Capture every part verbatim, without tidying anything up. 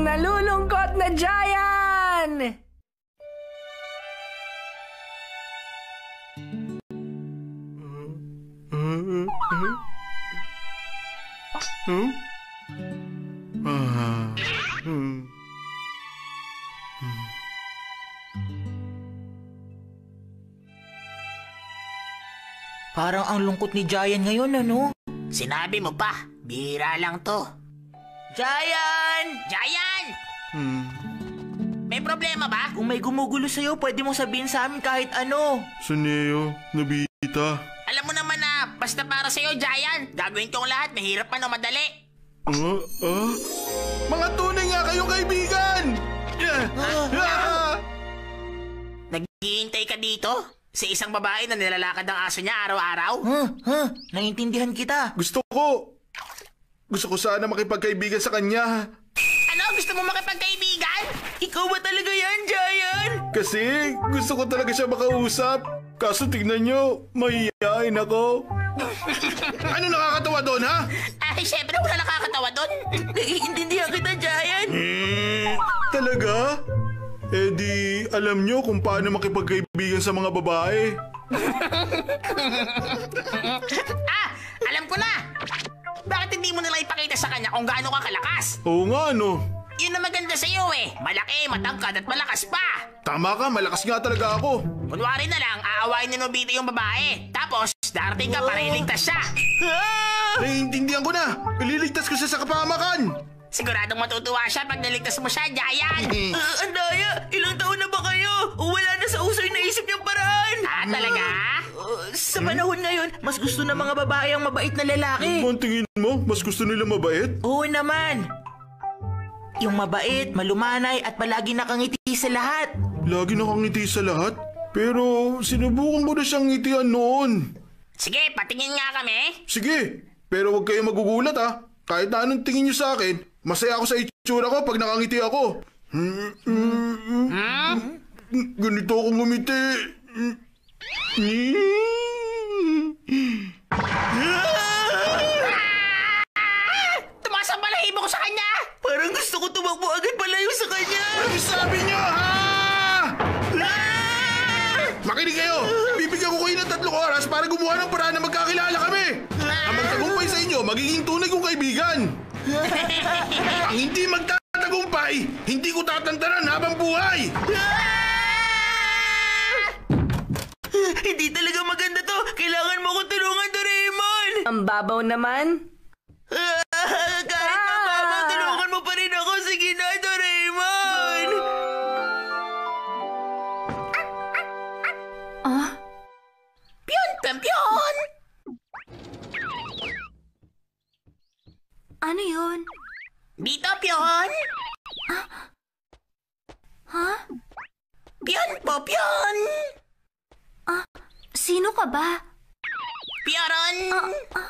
nalulungkot na Giant! Hmm? Ah. Hmm. Hmm. Parang ang lungkot ni Giant ngayon, ano? Sinabi mo pa, bihira lang to. Giant! Giant! Hmm. May problema ba? Kung may gumugulo sa'yo, pwede mong sabihin sa amin kahit ano. Suneo, Nobita. Alam mo naman na, basta para sa'yo, Giant. Gagawin kong lahat, mahirap man o madali. Ah? Ah? Mga tunay nga kayong kaibigan! Ah, Ah! Naghihintay ka dito? Sa isang babae na nilalakad ang aso niya araw-araw? Huh, huh, naiintindihan kita. Gusto ko. Gusto ko sana makipagkaibigan sa kanya. Ano? Gusto mo makipagkaibigan? Ikaw ba talaga yan, Giant? Kasi gusto ko talaga siya makausap. Kaso tignan nyo, mahihain ako. Ano nakakatawa doon, ha? Ay, syempre wala nakakatawa doon. Naiintindihan kita, Giant. Hmm, talaga? Eh di, alam nyo kung paano makipagkaibigan sa mga babae. Ah, alam ko na. Bakit hindi mo nalang ipakita sa kanya kung gaano ka kalakas? Oo nga, no. Yun na maganda sa'yo eh. Malaki, matangkad at malakas pa. Tama ka, malakas nga talaga ako. Kunwari na lang, aawain ni Nobita yung babae. Tapos, darating ka para iligtas siya. Ah! Naiintindihan ko na. Ililigtas ko siya sa kapahamakan. Siguradong matutuwa siya pag niligtas mo siya, Giant. Uh, Andaya, ilang taon na ba kayo? O wala na sa uso yung naisip niyang paraan? Ah, talaga? Uh, sa panahon ngayon, mas gusto ng mga babae ang mabait na lalaki. Ang tingin mo, mas gusto nila mabait? Oo naman. Yung mabait, malumanay at palagi nakangiti sa lahat. Lagi nakangiti sa lahat? Pero sinubukan ko na siyang ngitian noon. Sige, patingin nga kami. Sige, pero huwag kayo magugulat ha. Kahit na anong tingin niyo sa akin, masaya ako sa itsura ko pag nakangiti ako. Hmm? Hmm? Ganito ako ngumiti. Tumaas ang balahibo ko sa kanya. Parang gusto ko tumakbo agad palayo sa kanya. Ano sabi niyo, ha? Makinig kayo! Bibigyan ko kayo ng tatlong oras para gumawa ng paraan na magkakilala kami! Ang magtagumpay sa inyo, magiging tunay kong kaibigan! Ang hindi magtatagumpay, hindi ko tatantanan habang buhay! Hindi talaga maganda to. Kailangan mo akong tulungan, Doraemon. Ang babaw naman. Kahit mababa, tulungan mo pa rin ako. Sige na, Doraemon. Ah? Piyon, piyon, piyon! Ano yun? Dito, piyon! Ha? Piyon po, piyon! Ah, sino ka ba? Piyoron! Ah, ah.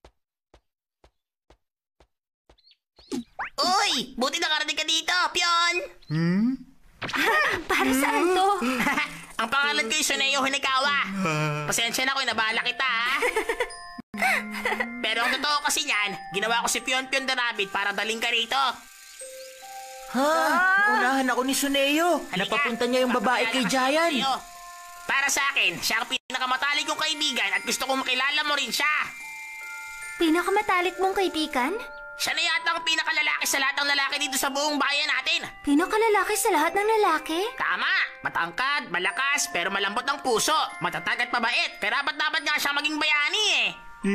Uy! Buti nakarating ka dito, piyon! Hmm? Para saan to? Ang pangalan ko yung Suneo Hinikawa. Pasensya na ko, nabala kita, ha? Pero ang totoo kasi niyan, ginawa ko si Pion Pion the Rabbit para daling ka rito. Ha? Unahan ako ni Suneo. Halika, Napapunta niya yung babae kay papakilala ko Giant. sa'yo. Para sa akin, siya ang pinakamatalik kong kaibigan at gusto kong makilala mo rin siya. Pinakamatalik mong kaibigan? Siya na yata ang pinakalalaki sa lahat ng lalaki dito sa buong bayan natin. Pinakalalaki sa lahat ng lalaki? Tama! Matangkad, malakas, pero malambot ang puso. Matatag at mabait. Kaya dapat nga siya maging bayani eh.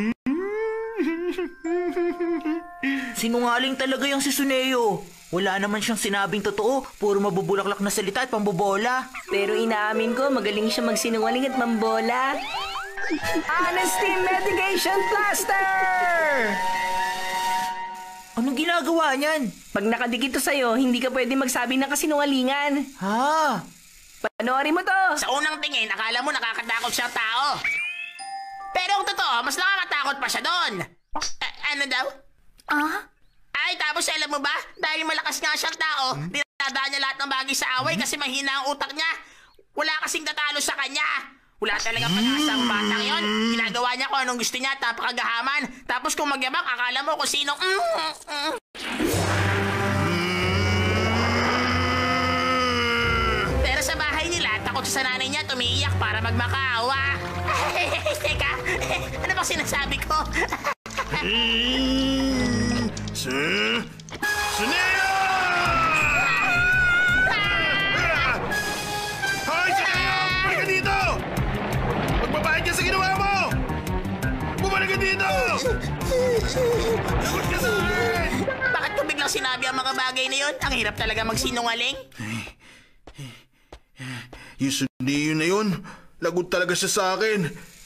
Sinungaling talaga yung si Suneo. Wala naman siyang sinabing totoo. Puro mabubulaklak na salita at pambobola. Pero inaamin ko, magaling siya magsinungaling at mambola. Honesty Medication Plaster! Anong ginagawa niyan? Pag nakadikit to sa'yo, hindi ka pwede magsabi ng kasinungalingan. Ha? Panoorin mo to! Sa unang tingin, akala mo nakakatakot siyang tao. Pero ang totoo, mas nakakatakot pa siya doon. A- ano daw? Ah? Ay, tapos alam mo ba? Dahil malakas nga siyang tao, dinadaan niya lahat ng bagay sa away kasi mahina ang utak niya. Wala kasing tatalo sa kanya. Wala talaga pag-asa ang batang yon. Ginagawa niya kung anong gusto niya, tapakagahaman. Tapos kung magyabang, akala mo kung sinong... Mm, mm. sa nanay niya at umiiyak para magmakaawa. Teka, ano bang sinasabi ko? Hmm. Sa... Suneo! Hoy, Suneo! Bumalik ka dito! Magbabayad ka sa ginawa mo! Bumalik ka dito! Lagot ka sa akin! Bakit ko biglang sinabi ang mga bagay na yun? Ang hirap talaga magsinungaling. Yung Suneo na yun, lagot talaga siya sa akin.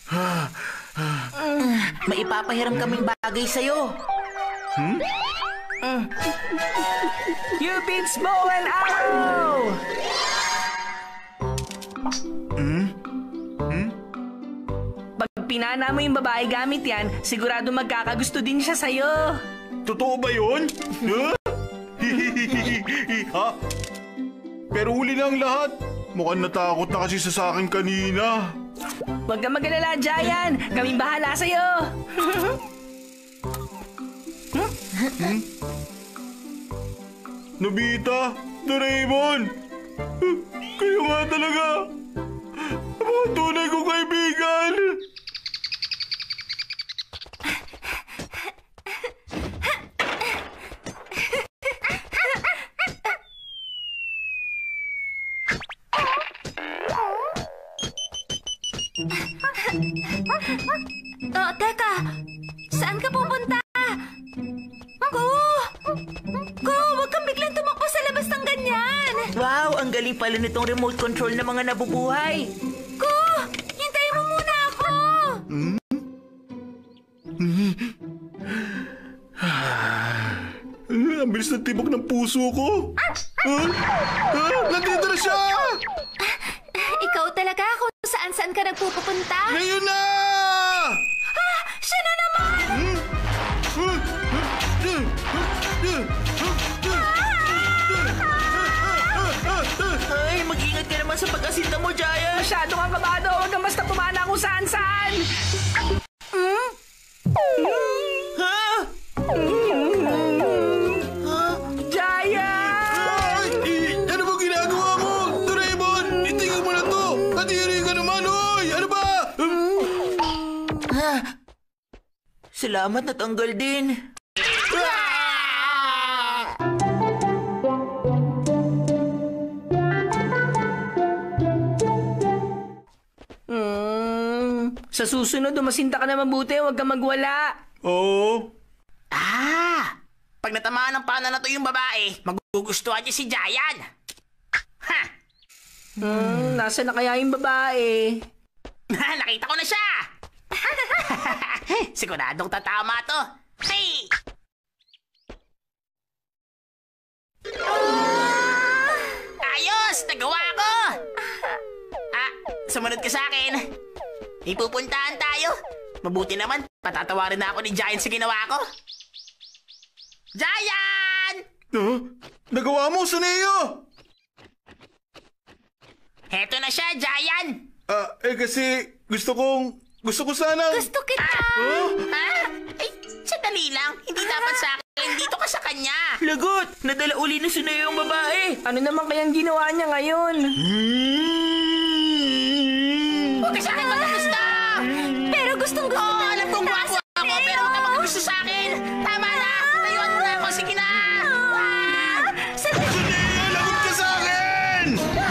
May ipapahiram kaming bagay sa'yo. Hmm? Uh. Cupid's bow and arrow! Hmm? Hmm? Pag pinana mo yung babae gamit yan, sigurado magkakagusto din siya sa'yo. Totoo ba yun? Huh? Ha? Pero huli lang lahat. Mukhang natakot na kasi sa akin kanina. Huwag kang mag-alala, Giant. Kaming bahala sa'yo. Hmm? Nobita, Doraemon. Kayo nga talaga. Mga tunay kong kaibigan. Oh, teka! Saan ka pupunta? Go! Go! Huwag kang biglang tumakbo sa labas ng ganyan! Wow, ang galing pala nitong remote control ng mga nabubuhay. Go! Hintayin mo muna ako! Hmm? Ang bilis ng tibok ng puso ko. Huh? Huh? Nandito na siya! Ikaw talaga kung saan-saan ka nagpupunta? Ngayon na! Ah! Siya na naman! Ay, mag-ingat ka naman sa pag-asinta mo, Giant. Masyado kang kabado. Huwag kang basta pumana kung saan-saan. Hmm? Ha? Giant! Ay, ano ba ginagawa mo? Doraemon, itigil mo na to! Kadiri ka naman, oy! Ano ba? Ha? Salamat, natanggal din. Hmm. Sa susunod, umasinta ka na mabuti. Huwag kang magwala. Oo. Ah! Pag natamaan ng pana na to yung babae, magugustuhan niya si Giant. Ha! Hmm, nasa na kaya yung babae? Nakita ko na siya! Siguradong tatama to. Hey! Ayos! Nagawa ko! Ah, sumunod ka sa akin. May pupuntahan tayo. Mabuti naman, patatawarin na ako ni Giant sa ginawa ko. Giant! Huh? Nagawa mo, Suneo! Heto na siya, Giant! Ah, eh kasi gusto kong... Gusto ko sana... Gusto kita! Huh? Ha? Ay, sandali lang. Hindi dapat sa akin. Dito ka sa kanya. Lagot! Nadala uli na Suneo yung babae. Ano naman kayang ginawa niya ngayon? Huwag ka sa akin magkagusto! Pero gustong gusto Oo, na alam kong guwapo ako, pero huwag ka magkagusto sa akin. Tama na! Layuan mo na ako. Sige na! Ah! Sandali! Suneo, lagot ka sa akin!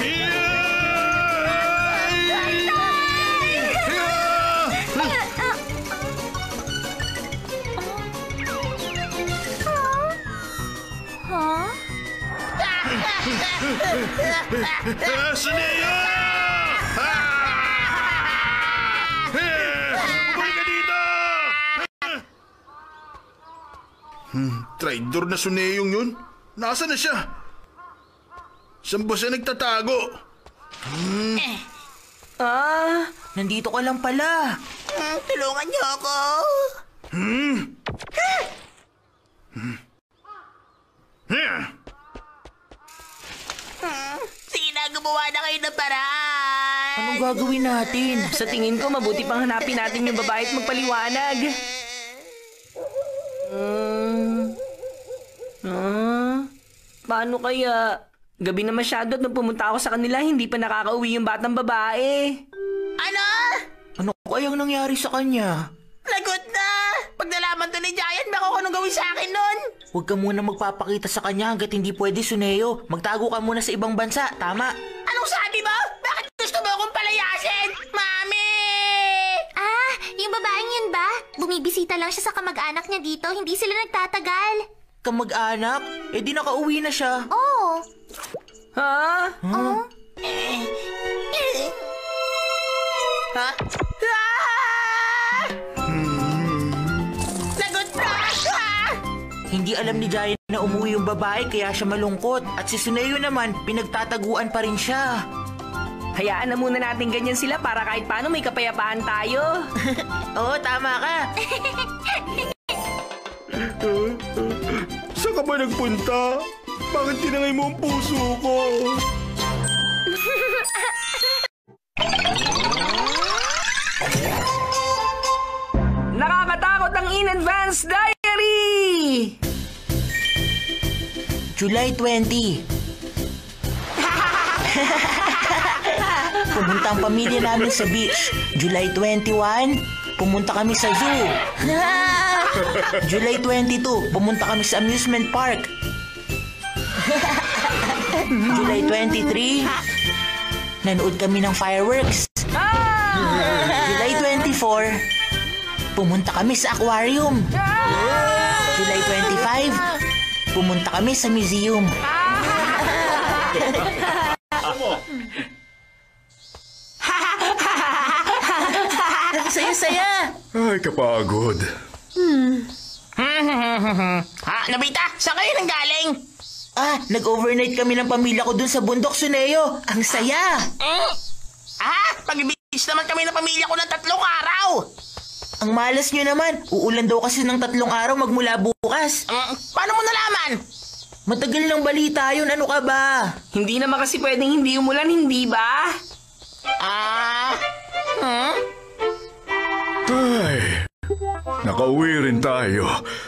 Huh? Ah, Suneo! Ah! Bumalik ka dito! Hmm, traidor na Suneyong yun. Nasaan na siya? Saan ba siya nagtatago? Ah, Nandito ka lang pala. Hmm, tulungan niyo ako. Hmm? Hmm? Yeah. Hmm, sige na, gumawa na kayo ng paraan. Anong gagawin natin? sa tingin ko, mabuti pang hanapin natin yung babae at magpaliwanag. Hmm. Ah, paano kaya? Gabi na masyado at nung pumunta ako sa kanila, hindi pa nakakauwi yung batang babae. Ano? Ano kayang nangyari sa kanya? Lagot na! Pag nalaman to ni Giant, baka kung anong gawin sa akin nun. Huwag ka muna magpapakita sa kanya hanggat hindi pwede, Suneo. Magtago ka muna sa ibang bansa, tama? Anong sabi mo? Bakit gusto mo akong palayasin? Mami! Ah, yung babaeng yun ba? Bumibisita lang siya sa kamag-anak niya dito. Hindi sila nagtatagal. Kamag-anak? Eh di nakauwi na siya. Oo. Ha? Oh. Ha? Ah! Lagot na! Ah! Hindi alam ni Giant na umuwi yung babae kaya siya malungkot. At si Suneo naman, pinagtataguan pa rin siya. Hayaan na muna natin ganyan sila para kahit paano may kapayapaan tayo. Oo, tama ka. Saan ka ba nagpunta? Bakit tinangay mo ang puso ko? Nakakatakot ang In Advance Diary! July twentieth. Pumunta ang pamilya namin sa beach. July twenty-first, pumunta kami sa zoo. July twenty-second, pumunta kami sa amusement park. July twenty-third, nanood kami ng fireworks. July twenty-fourth, pumunta kami sa aquarium. July twenty-fifth, pumunta kami sa museum. Saya-saya. Ay, kapagod. Ha, Nobita, saan kayo nang galing? Ah, nag-overnight kami ng pamilya ko dun sa bundok, Suneo. Ang saya. Mm? Ah, pag-beach naman kami ng pamilya ko ng tatlong araw. Ang malas nyo naman. Uulan daw kasi ng tatlong araw magmula bukas. Mm, paano mo nalaman? Matagal ng balita yun. Ano ka ba? Hindi naman kasi pwedeng hindi umulan, hindi ba? Ah, hmm? Ay, nakauwi rin tayo.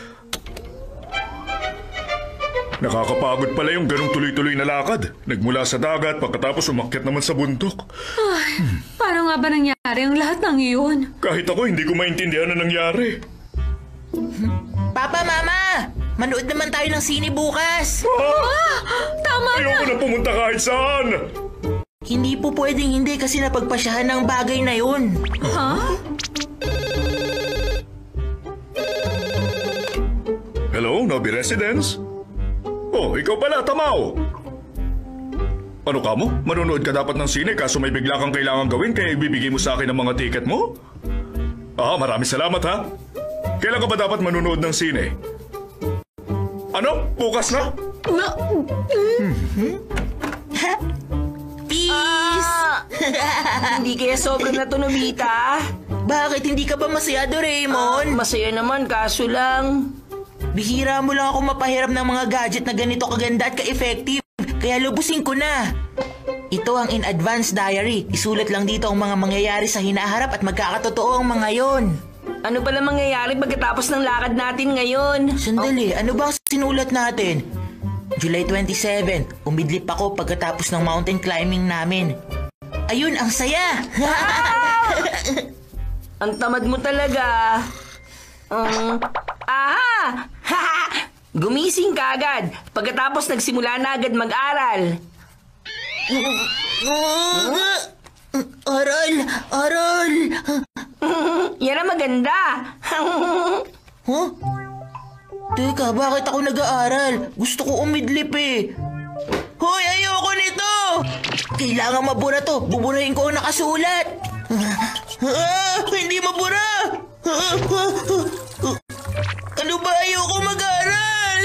Nakakapagod pala yung ganong tuloy-tuloy na lakad. Nagmula sa dagat, pagkatapos umakyat naman sa bundok. Ay, paano nga ba nangyari ang lahat ng iyon? Kahit ako, hindi ko maintindihan na nangyari. Papa, Mama! Manood naman tayo ng sine bukas. Ah, tama na! Ayoko na pumunta kahit saan. Hindi po pwedeng hindi kasi napagpasyahan ng bagay na yun. Ha? Hello, Nobi Residence? Oh, ikaw pala, Tamaw. Ano ka mo? Manonood ka dapat ng sine kaso may bigla kang kailangan gawin kaya ibibigay mo sa akin ang mga tiket mo? Ah, maraming salamat ha. Kailan ka ba dapat manonood ng sine? Ano? Bukas na? Peace! Hindi kaya sobrang na to, Nobita? Bakit hindi ka ba masaya, Doraemon? Masaya naman, kaso lang. Bihira mo lang ako mapahiram ng mga gadget na ganito kaganda at ka-effective. Kaya lubusin ko na. Ito ang In Advance Diary. Isulat lang dito ang mga mangyayari sa hinaharap at magkakatotoo ang mga yon. Ano pala mangyayari pagkatapos ng lakad natin ngayon? Sandali, ano ba ang sinulat natin? July twenty-seventh, umidlip ako pagkatapos ng mountain climbing namin. Ayun, ang saya! Ang tamad mo talaga. Um, aha! Gumising ka agad. Pagkatapos nagsimula na agad mag-aral. Aral! Aral! Yan ang maganda. Huh? Teka, bakit ako nag-aaral? Gusto ko umidlip eh. Hoy, ayoko nito! Kailangan mabura to. Buburahin ko ang nakasulat. Ah, hindi mabura! Ano ba? Ayoko mag-aaral!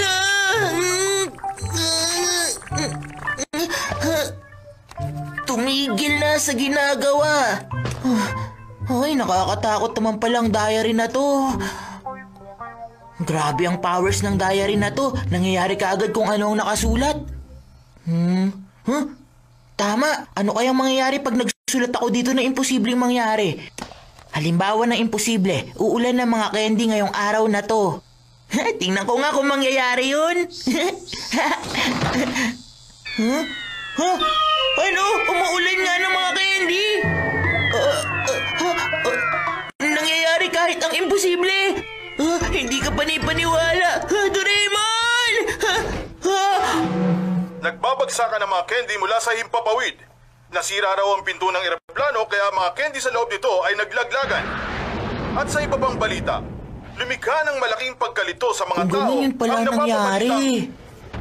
Tumigil na sa ginagawa. Ay, nakakatakot naman palang diary na to. Grabe ang powers ng diary na to. Nangyayari kaagad kung ano ang nakasulat. Hmm? Huh? Tama. Ano kayang mangyayari pag nagsulat ako dito na imposibleng mangyari? Halimbawa ng imposible, uulan ng mga candy ngayong araw na to. Tingnan ko nga kung mangyayari yun. Huh? Huh? Ano? Umuulan nga ng mga candy! Uh, uh, uh, uh, nangyayari kahit ang imposible! Uh, hindi ka panipaniwala! Uh, Doraemon! Uh, uh, Nagbabagsakan ng mga candy mula sa himpapawid. Nasira raw ang pinto ng eroplano kaya mga candy sa loob nito ay naglaglagan. At sa iba pang balita, lumikha ng malaking pagkalito sa mga Kung tao ganun yun pala ang nangyari. napapabalita.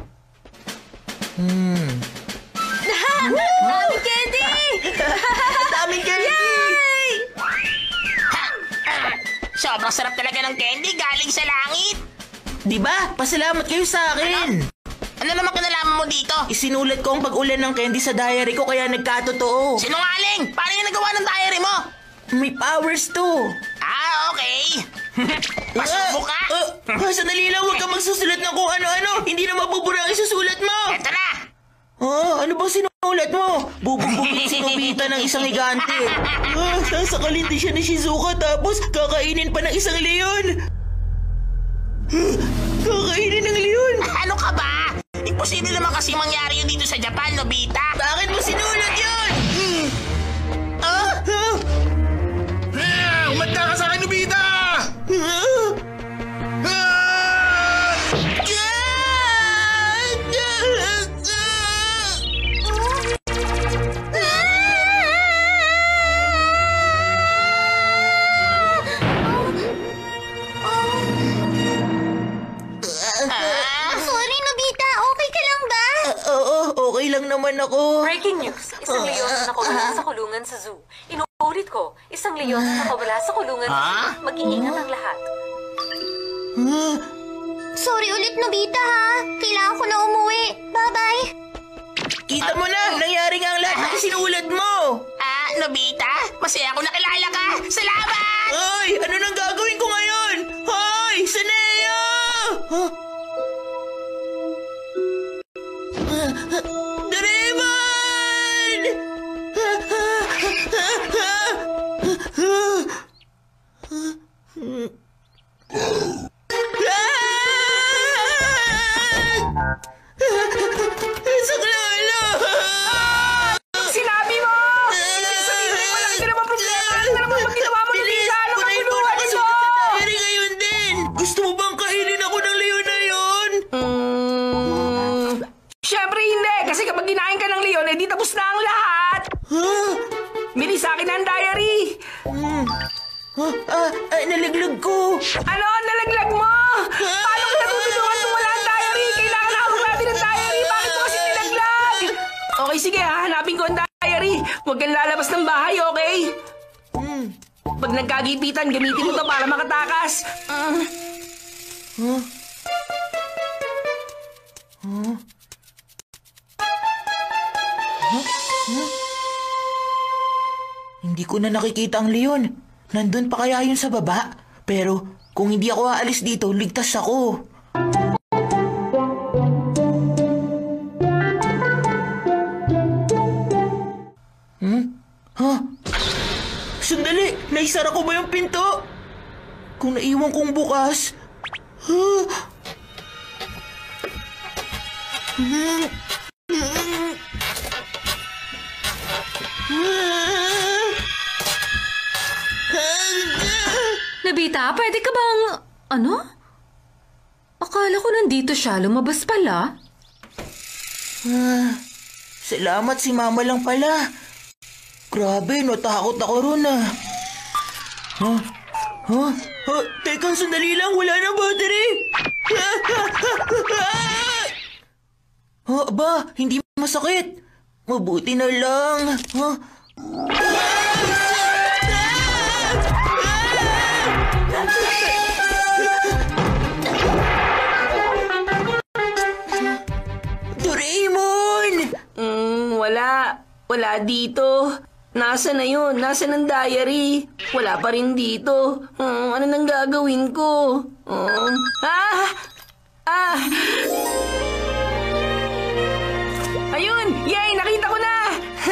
Hmm. Daming candy! Daming candy! Yay! Sobrang sarap talaga ng candy galing sa langit. Di ba? Pasalamat kayo sa akin. Ano naman kinalaman mo dito? Isinulat ko ang pag-ulan ng candy sa diary ko kaya nagkatotoo. Sinungaling! Paano yung nagawa ng diary mo? May powers to. Ah, okay. Pasubo ka! Uh, uh, sandali lang, huwag kang magsusulat ng kung ano-ano. Hindi na mabubura ang isusulat mo. Eto na! Ah, ano bang sinulat mo? Bubugbugin si Nobita ng isang higante. Ah, sasakalin din siya ni Shizuka tapos kakainin pa ng isang leon. Ah, kakainin ng leon. Ano ka ba? Imposible naman kasi mangyari yun dito sa Japan, Nobita. Bakit mo sinulat yun? Ah, ah, Ah, umanda ka sa akin, Nobita! ah. Ah! Sorry, Nobita. Okay ka lang ba? Oo, okay lang naman ako. Breaking news. Isang leon na nakulong sa kulungan sa zoo. Inuulit ko, isang leon na nakawala sa kulungan sa zoo. Mag-iingat ang lahat. Ah, Sorry ulit, Nobita, ha? Kailangan ko na umuwi. Bye-bye. kita mo na, nangyari nga ang lahat ng sinulat mo. Ah, Nobita? Masaya ako nakilala ka. Salamat! Ay, ano nang gagawin ko ngayon? Hoy, Saneo! Huh? Ah, ah, Doraemon! Saklolo! Sinabi mo! Sabihin mo, wala ka naman problema. Ano naman pag ginawa mo ng Bilis! Lisa? Ano Kunin ang mo guluhan na nito? Pero ngayon din! Gusto mo bang kainin ako ng leon na yun? Hmm, Siyempre hindi, kasi kapag kinain ka ng leon, eh di tapos na ang lahat. Huh? Bili sa akin ang diary. Hmm. Huh? Ah, ah, nalaglag ko! Ano? Nalaglag mo? Paano ka natutulungan kung wala ang diary? Kailangan hawak natin ang diary. Bakit mo kasi nilaglag? Okay, sige. Hahanapin ko ang diary. Huwag kang lalabas ng bahay, okay? Hmm. Pag nagkagipitan, gamitin mo to para makatakas. Mm. Huh? Huh? Huh? Huh? Hindi ko na nakikita ang leon. Nandun pa kaya yun sa baba? Pero kung hindi ako aalis dito, ligtas ako. Hmm? Huh? Sandali! Naisara ko ba yung pinto? Kung naiwan kong bukas... Huh? Hmm? Hmm? Nobita, pwede ka bang... Ano? Akala ko nandito siya. Lumabas pala. Ah, salamat si Mama lang pala. Grabe, natakot ako ron ah. Huh? Huh? Huh? Teka, sandali lang. Wala na battery. Oh, aba, hindi masakit. Mabuti na lang. Huh? Doraemon! Mm, wala. Wala dito. Nasa na yun? Nasa ng diary? Wala pa rin dito. Hmm, ano nang gagawin ko? Um, ah! Ah! Ayun! Yay! Nakita ko na!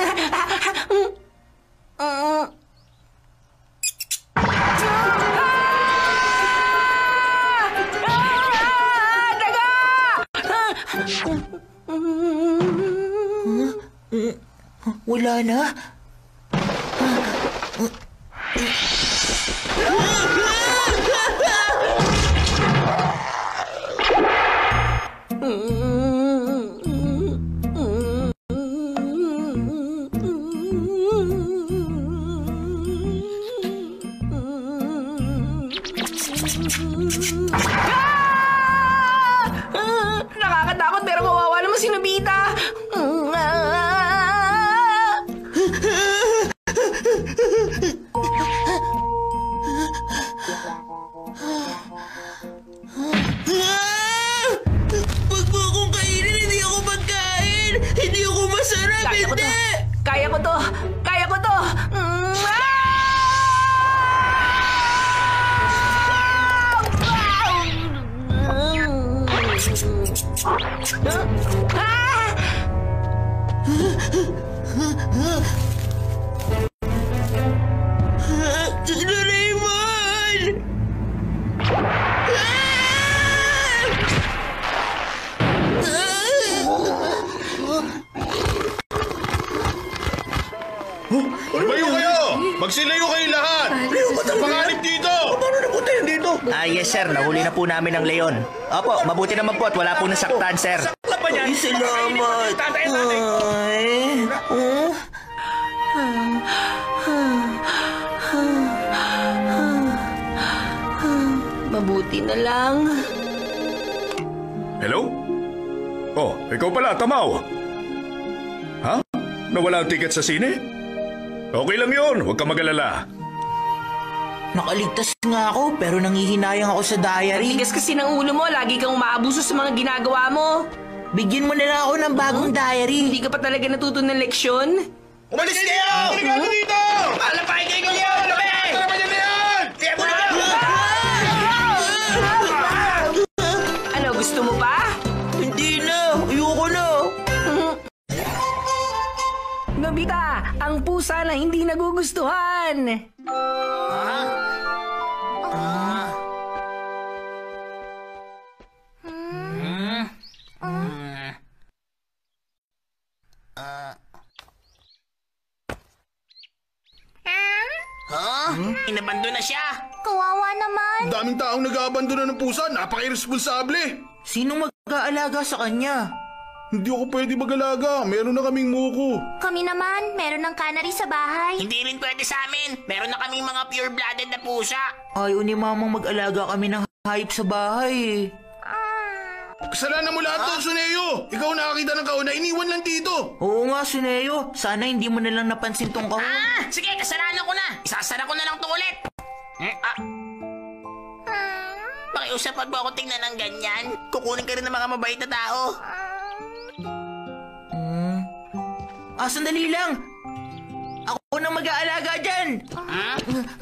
Mm. Ah! Ah! Daga! Wala na. Ah! Nakakatakot pero kawawa naman si Nobita. Ah! Wag mo akong kainin, hindi ako magkain! Hindi ako masarap, Kaya ko to. hindi! Kaya ko to. Kaya ko to. Mm, ah! Ah! Doraemon! Lumayo kayo! Magsilayo kayo lahat! Panganib dito! Ah, yes sir, nahuli na po namin ang leon. Opo, mabuti naman po at wala po nasaktan, sir. Ay, salamat! Ay, oh? Mabuti na lang. Hello? Oh, ikaw pala, Tamaw. Ha? Nawala ang ticket sa sine? Okay lang yun, huwag ka mag-alala. Nakaligtas nga ako, pero nangihinayang ako sa diary. Tigas kasi ng ulo mo, lagi kang umaabuso sa mga ginagawa mo. Bigyan mo na lang ako ng bagong diary. Hindi ka pa talaga natuto ng leksyon? Umalis kayo! Delikado dito! Alapay kayo ko yun! Ano ba yan? Ano ba yan na yan? Kaya mo na! Ano, gusto mo pa? Hindi na, ayoko na. Nobita, ang pusa na hindi nagugustuhan. Inabando na siya! Kawawa naman. Ang daming taong nag-aabandona ng pusa, napaka-irresponsable! Sino mag-aalaga sa kanya? Hindi ako pwede mag-alaga, meron na kaming muko. Kami naman, meron ng canary sa bahay. Hindi rin pwede sa amin. Meron na kaming mga pure-blooded na pusa. Ayaw ni mamang mag-alaga kami ng hayop sa bahay. Kasalanan mo lahat to, Suneo! Ikaw nakakita ng kauna, iniwan lang dito! Oo nga, Suneo. Sana hindi mo na lang napansin tong kahon. Ah! Sige, kasalanan ko na. Isasara ko na lang to ulit. Hmm? Ah. Pakiusap pag ba ako tingnan ng ganyan? Kukunin ka rin ng mga mabait na tao. Hmm. Ah, sandali lang. Ako na mag-aalaga dyan. Hmm?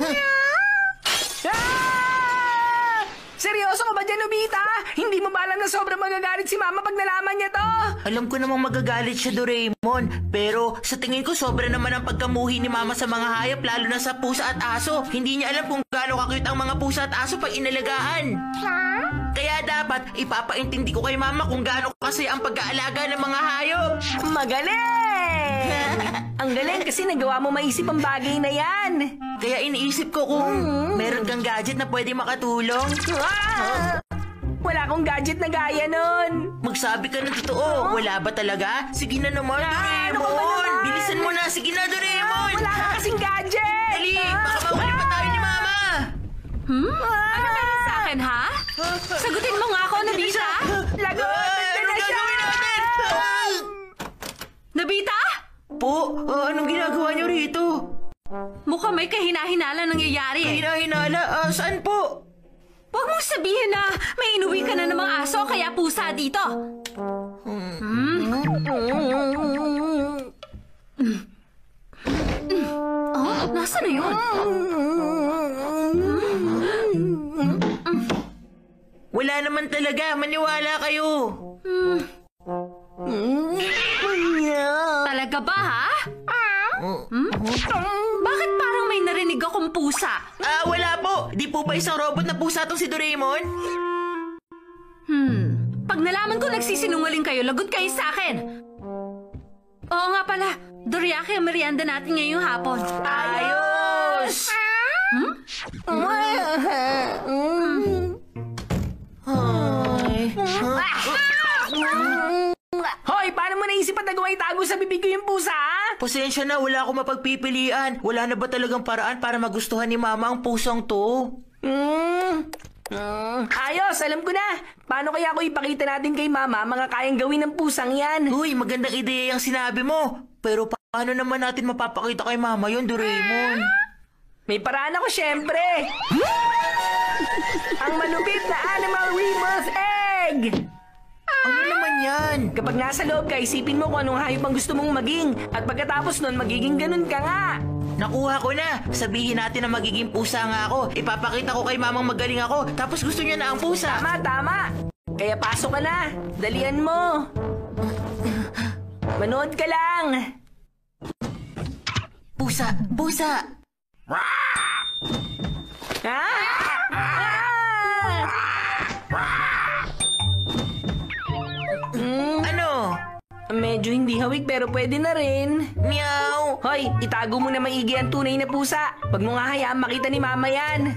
Ah! Seryoso ka ba dyan, Nobita? Hindi mo ba alam na sobrang magagalit si Mama pag nalaman niya to? Alam ko namang magagalit siya, Doraemon. Pero sa tingin ko sobra naman ang pagkamuhi ni Mama sa mga hayop, lalo na sa pusa at aso. Hindi niya alam kung gaano kakute ang mga pusa at aso pag inalagaan. Kaya dapat ipapaintindi ko kay Mama kung gaano kasi ang pag-aalaga ng mga hayop. Magaling! Ang galing kasi nagawa mo maisip ang bagay na yan. Kaya iniisip ko kung meron kang gadget na pwede makatulong. Ah! Wala akong gadget na gaya nun. Magsabi ka ng totoo. Wala ba talaga? Sige na naman, ano ka ba Doraemon. naman? Bilisan mo na. Sige na, Doraemon. Wala ka kasing gadget. Dali, baka mawala pa tayo ni Mama. Hmm? Ano meron sa akin, ha? Sagutin mo nga ako, Nobita. Lagot! Ay, anong gagawin natin? Nobita? Po, ah, anong ginagawa niyo rito? Mukhang may kahina-hinala nangyayari eh. Hinahinala, ah, saan po? Huwag mong sabihin na may inuwi ka na ng mga aso kaya pusa dito. Oh, nasa na yun? Wala naman talaga, maniwala kayo. Talaga ba, ha? Hmm? Bakit parang may narinig akong pusa? Ah, wala po. Di po ba isang robot na pusa tong si Doraemon? Hmm. Pag nalaman ko nagsisinungaling kayo, lagot kayo sa akin. Oo nga pala. Doriyaki ang merienda natin ngayong hapon. Ayos! Hmm? Hoy, paano mo naisip at nagawa itago sa bibig ko yung pusa, ha? Pasensya na, wala akong mapagpipilian. Wala na ba talagang paraan para magustuhan ni Mama ang pusang to? Mm. Mm. Ayos, alam ko na. Paano kaya ako ipakita natin kay Mama mga kayang gawin ng pusang yan? Uy, magandang ideya yung sinabi mo. Pero paano naman natin mapapakita kay Mama yun, Doraemon? May paraan ako, syempre. Ang malupit na animal rebirth egg! Ano naman yan? Kapag nasa loob ka, isipin mo kung anong hayop ang gusto mong maging. At pagkatapos nun, magiging ganun ka nga. Nakuha ko na. Sabihin natin na magiging pusa nga ako. Ipapakita ko kay Mamang magaling ako. Tapos gusto niya na ang pusa. Tama, tama. Kaya pasok ka na. Dalian mo. Manood ka lang. Pusa! Pusa! Ha? Hmm, Ano? medyo hindi hawig pero pwede na rin. Meow! Hoy, itago mo na maigi ang tunay na pusa. Huwag mo nga hayaan makita ni Mama yan.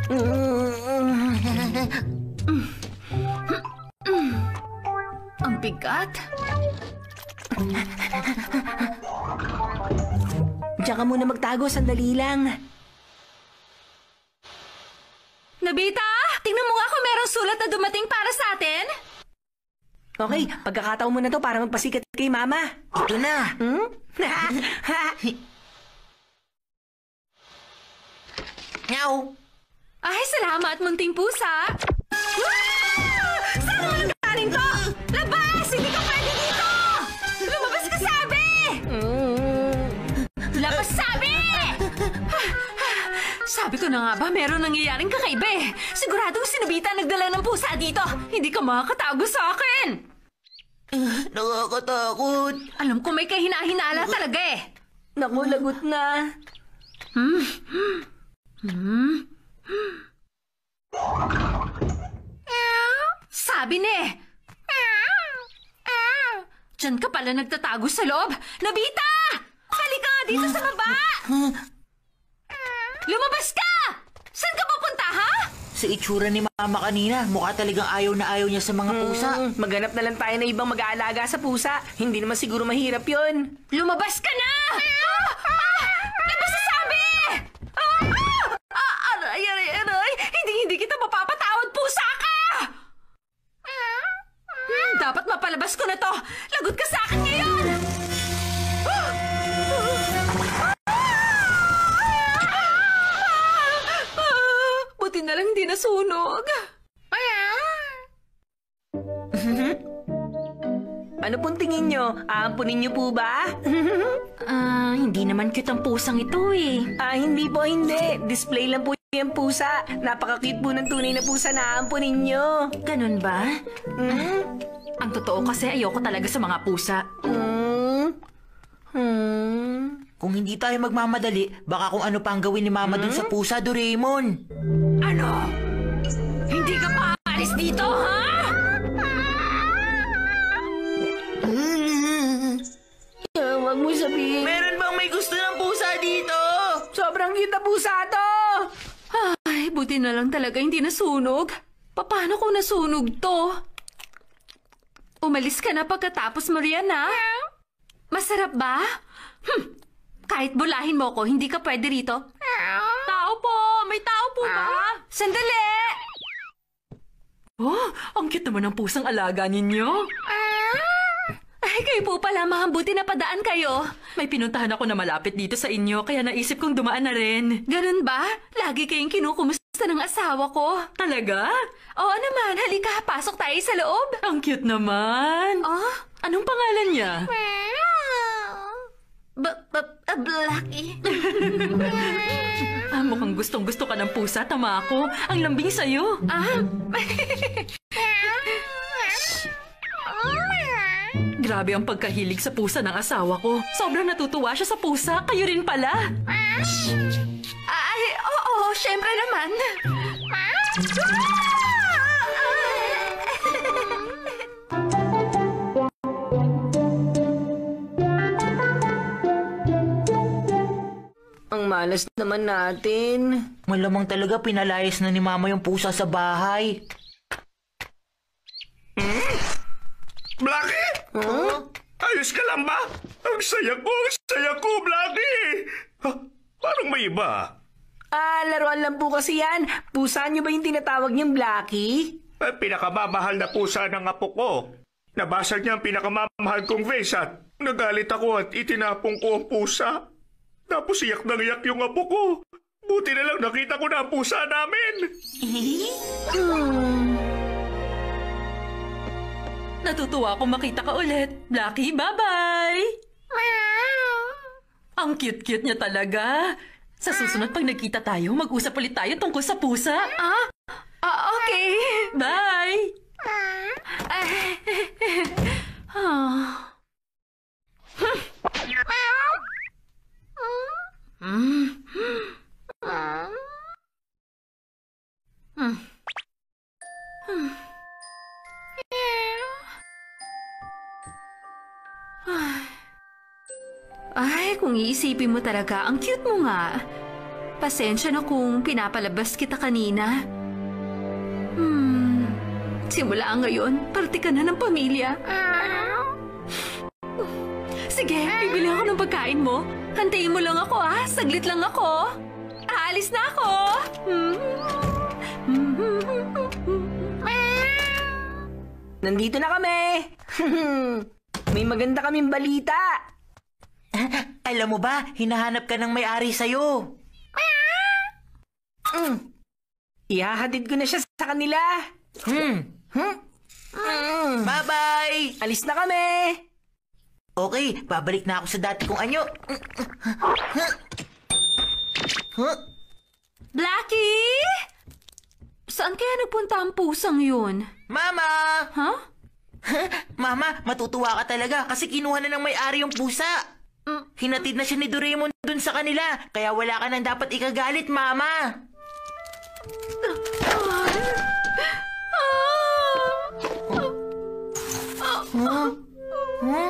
Ang bigat. Diyan ka muna magtago, sandali lang. Nobita, tingnan mo nga kung merong sulat na dumating para sa atin. Okay, pagkakataon mo na to para magpasikat kay Mama. Ito na! Hmm? Meow! Ay, salamat, munting pusa. Ah! Saan naman ang galing to? Labas! Hindi ka pwede dito! Lumabas ka, sabi! Labas, sabi! Sabi ko na nga ba, meron nangyayaring kakaiba eh. Siguradong si Nobita nagdala ng pusa dito. Hindi ka makakatago sa akin. Nakakatakot! Alam ko may kahina-hinala talaga eh. Naku, lagot na. Hmm? Hmm? Sabi ni eh. Diyan ka pala nagtatago sa loob. Nobita! Halika nga dito sa baba! Lumabas ka! Saan ka pupunta, ha? Sa itsura ni Mama kanina, mukha talagang ayaw na ayaw niya sa mga pusa. Mm, maghanap na lang tayo ng ibang mag-aalaga sa pusa. Hindi naman siguro mahirap yon. Lumabas ka na! Ah! Ah! Labas sa sabi! Ah! Ah! Aray, aray, aray! Hindi, hindi kita mapapatawad, pusa ka! Hmm, dapat mapalabas ko na to. Lagot ka sa akin ngayon! Buti na lang hindi nasunog. Ano pong tingin nyo? Aampunin nyo po ba? Ah, hindi naman cute ang pusang ito eh. Ah, hindi po, hindi. Display lang po yung pusa. Napaka-cute po ng tunay na pusa na aampunin nyo. Ganun ba? Hmm? Ang totoo kasi ayoko talaga sa mga pusa. Hmm? Hmm? Kung hindi tayo magmamadali, baka kung ano pa ang gawin ni Mama dun sa pusa, Doraemon. Ano? Hindi ka maalis dito, ha? Ah, wag mo sabihin. Meron bang may gusto ng pusa dito? Sobrang cute na pusa to! Ay, buti na lang talaga hindi nasunog. Paano kung nasunog to? Umalis ka na pagkatapos mo riyan, ha? Masarap ba? Hmm. Kahit bulahin mo ko, hindi ka pwede rito. Tao po! May tao po ba? Sandali! Oh, ang cute naman ng pusang alaga ninyo. Ay, kayo po pala, mahambuti na padaan kayo. May pinuntahan ako na malapit dito sa inyo, kaya naisip kong dumaan na rin. Ganun ba? Lagi kayong kinukumusta ng asawa ko. Talaga? Oo naman, halika, pasok tayo sa loob. Ang cute naman. Oh? Anong pangalan niya? Blackie. Ah, mukhang gustong-gusto ka ng pusa, tama ako. Ang lambing sa'yo. Ah? Grabe ang pagkahilig sa pusa ng asawa ko. Sobrang natutuwa siya sa pusa. Kayo rin pala. Ay, oo, syempre naman. malas naman natin. Malamang talaga pinalayas na ni Mama yung pusa sa bahay. Blackie? Huh? Ayos ka lang ba? Ang saya ko, ang saya ko, Blackie! Ha, parang may iba. Ah, laruan lang po kasi yan. Pusa niyo ba yung tinatawag niyong Blackie? Ay, pinakamamahal na pusa ng apo ko. Nabasag niya ang pinakamamahal kong vase at nagalit ako at itinapong ko ang pusa. Tapos iyak na iyak yung apo ko. Buti na lang nakita ko na ang pusa namin. Hmm. Natutuwa akong makita ka ulit. Blackie, bye-bye! Ang cute-cute niya talaga. Sa susunod pag nagkita tayo, mag-usap ulit tayo tungkol sa pusa. Ah? Ah, okay. Bye! Ah. Hmm. Hmm. Hmm. Ay, kung iisipin mo talaga, ang cute mo nga. Pasensya na kung pinapalabas kita kanina. Hmm, simula ngayon, parte ka na ng pamilya. Sige, bibili ako ng pagkain mo. Hantayin mo lang ako ah, saglit lang ako. Aalis na ako. Nandito na kami. May maganda kaming balita. Alam mo ba, hinahanap ka ng may-ari sa'yo. Mm. Ihahatid ko na siya sa kanila. Hmm. Hmm? Mm. Bye-bye! Alis na kami. Okay, babalik na ako sa dati kong anyo. Huh? Blackie! Saan kaya nagpunta ang pusang yun? Mama! Ha? Mama, matutuwa ka talaga kasi kinuha na ng may-ari yung pusa. Hinatid na siya ni Doraemon dun sa kanila, kaya wala ka nang dapat ikagalit, Mama. Huh? Huh?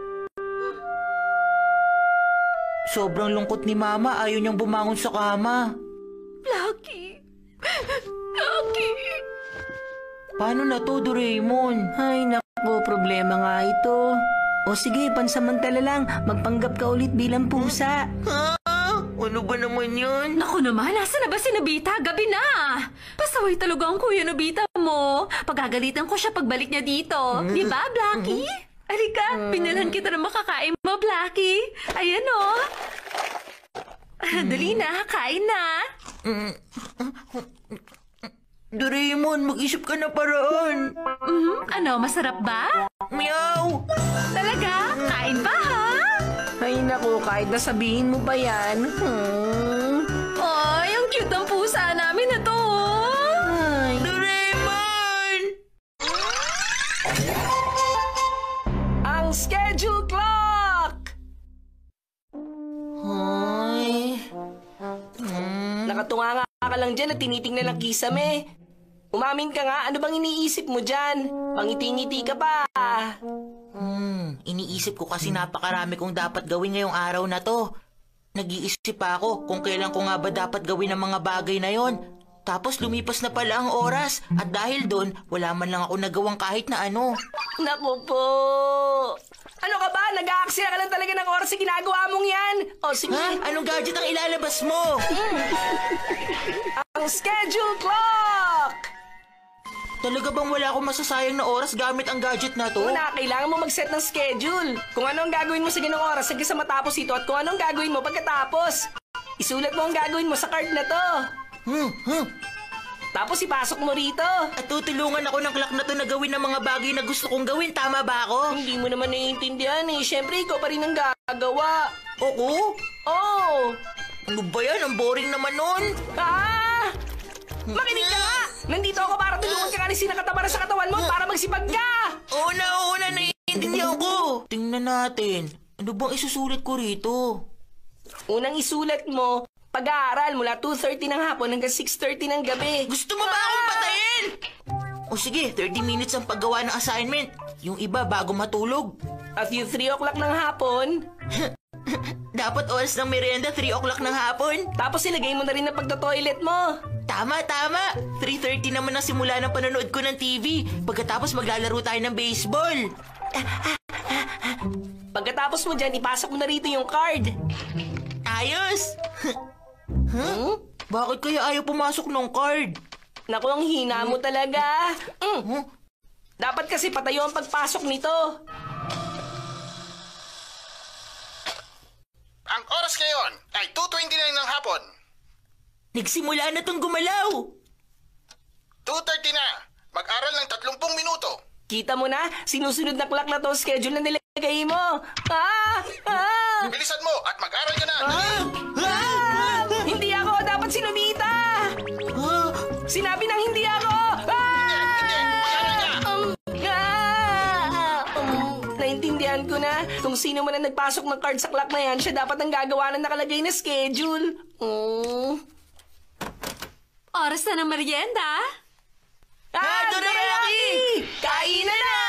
Sobrang lungkot ni Mama, ayaw niyang bumangon sa kama. Blackie! Blackie! Paano na to, Doraemon? Ay, naku, problema nga ito. O sige, pansamantala lang, magpanggap ka ulit bilang pusa. Ha? Ano ba naman yun? Naku naman, nasa na ba si Nobita? Gabi na! Pasaway talaga ang kuya Nobita mo. Pagagalitan ko siya pagbalik niya dito. Di ba, Blackie? Alika, pinalhan kita ng makakain mo, Blackie. Ayan o. Dali na, kain na. Doraemon, mag-isip ka na paraan. Mm, ano, masarap ba? Meow! Talaga? Kain ba, ha? Ay, naku, kahit nasabihin mo pa yan. Hmm. Ay, ang cute ng pusa namin na to. Ay. Doraemon! Ang schedule clock! Ay. Hmm. Nakatunga nga ka lang dyan at tinitingnan ang kisame. Umamin ka nga, ano bang iniisip mo dyan? Pangiti-ngiti ka pa. Hmm, iniisip ko kasi napakarami kong dapat gawin ngayong araw na to. Nag-iisip pa ako kung kailan ko nga ba dapat gawin ang mga bagay na yon. Tapos lumipas na pala ang oras at dahil doon, wala man lang ako nagawang kahit na ano. Naku po. Ano ka ba? Nag-aaksaya ka lang talaga ng oras sa ginagawa mong yan. O sige. Ha? Anong gadget ang ilalabas mo? Ang schedule clock! Talaga bang wala akong masasayang na oras gamit ang gadget na to? Una, kailangan mo mag-set ng schedule. Kung ano ang gagawin mo sa ganong oras hanggang sa matapos ito at kung ano ang gagawin mo pagkatapos. Isulat mo ang gagawin mo sa card na to. Hmm, hmm. Tapos ipasok mo rito. At tutulungan ako ng clock na to na gawin ng mga bagay na gusto kong gawin. Tama ba ako? Hindi mo naman naiintindihan eh. Siyempre, ikaw pa rin ang gagawa. Oo? Oh! Ano ba yan? Ang boring naman nun. Ah! Makinig ka nga! Nandito ako para tulungan ka kasi nakatabara sa katawan mo para magsipag ka! Oo na, oo na, naiintindihan ko. Tingnan natin. Ano bang isusulit ko rito? Unang isulat mo, pag-aaral mula two thirty ng hapon hanggang six thirty ng gabi. Gusto mo ba akong patayin? O sige, thirty minutes ang paggawa ng assignment. Yung iba bago matulog. At yung three o'clock ng hapon, Dapat oras ng merienda, three o'clock ng hapon. Tapos ilagay mo na rin ang pagta-toilet mo. Tama, tama. three thirty naman ang simula ng panonood ko ng T V. Pagkatapos maglalaro tayo ng baseball. Pagkatapos mo dyan, ipasok mo na rito yung card. Ayos! Huh? Bakit kaya ayaw pumasok ng card? Naku, ang hina mo talaga. Mm. Dapat kasi patayo ang pagpasok nito. Ang oras ngayon ay two twenty-nine ng hapon. Nagsimula na tong gumalaw. two thirty na. Mag-aral ng thirty minuto. Kita mo na, sinusunod na clock na to schedule na nilagay mo. Ah! Ah! Bilisan mo at mag-aral ka na. Ah! Ah! Hindi ako, dapat si Nobita. Ah, Sinabi nang hindi ako. Ah! Hindi, hindi. Mag-aral ka. Um, ah! Um, naintindihan ko na. Kung sino man ang nagpasok ng card sa clock na yan, siya dapat ang gagawa ng nakalagay na schedule. Mm. Oras na ng merienda. Ah, Dorayaki! Kain na na!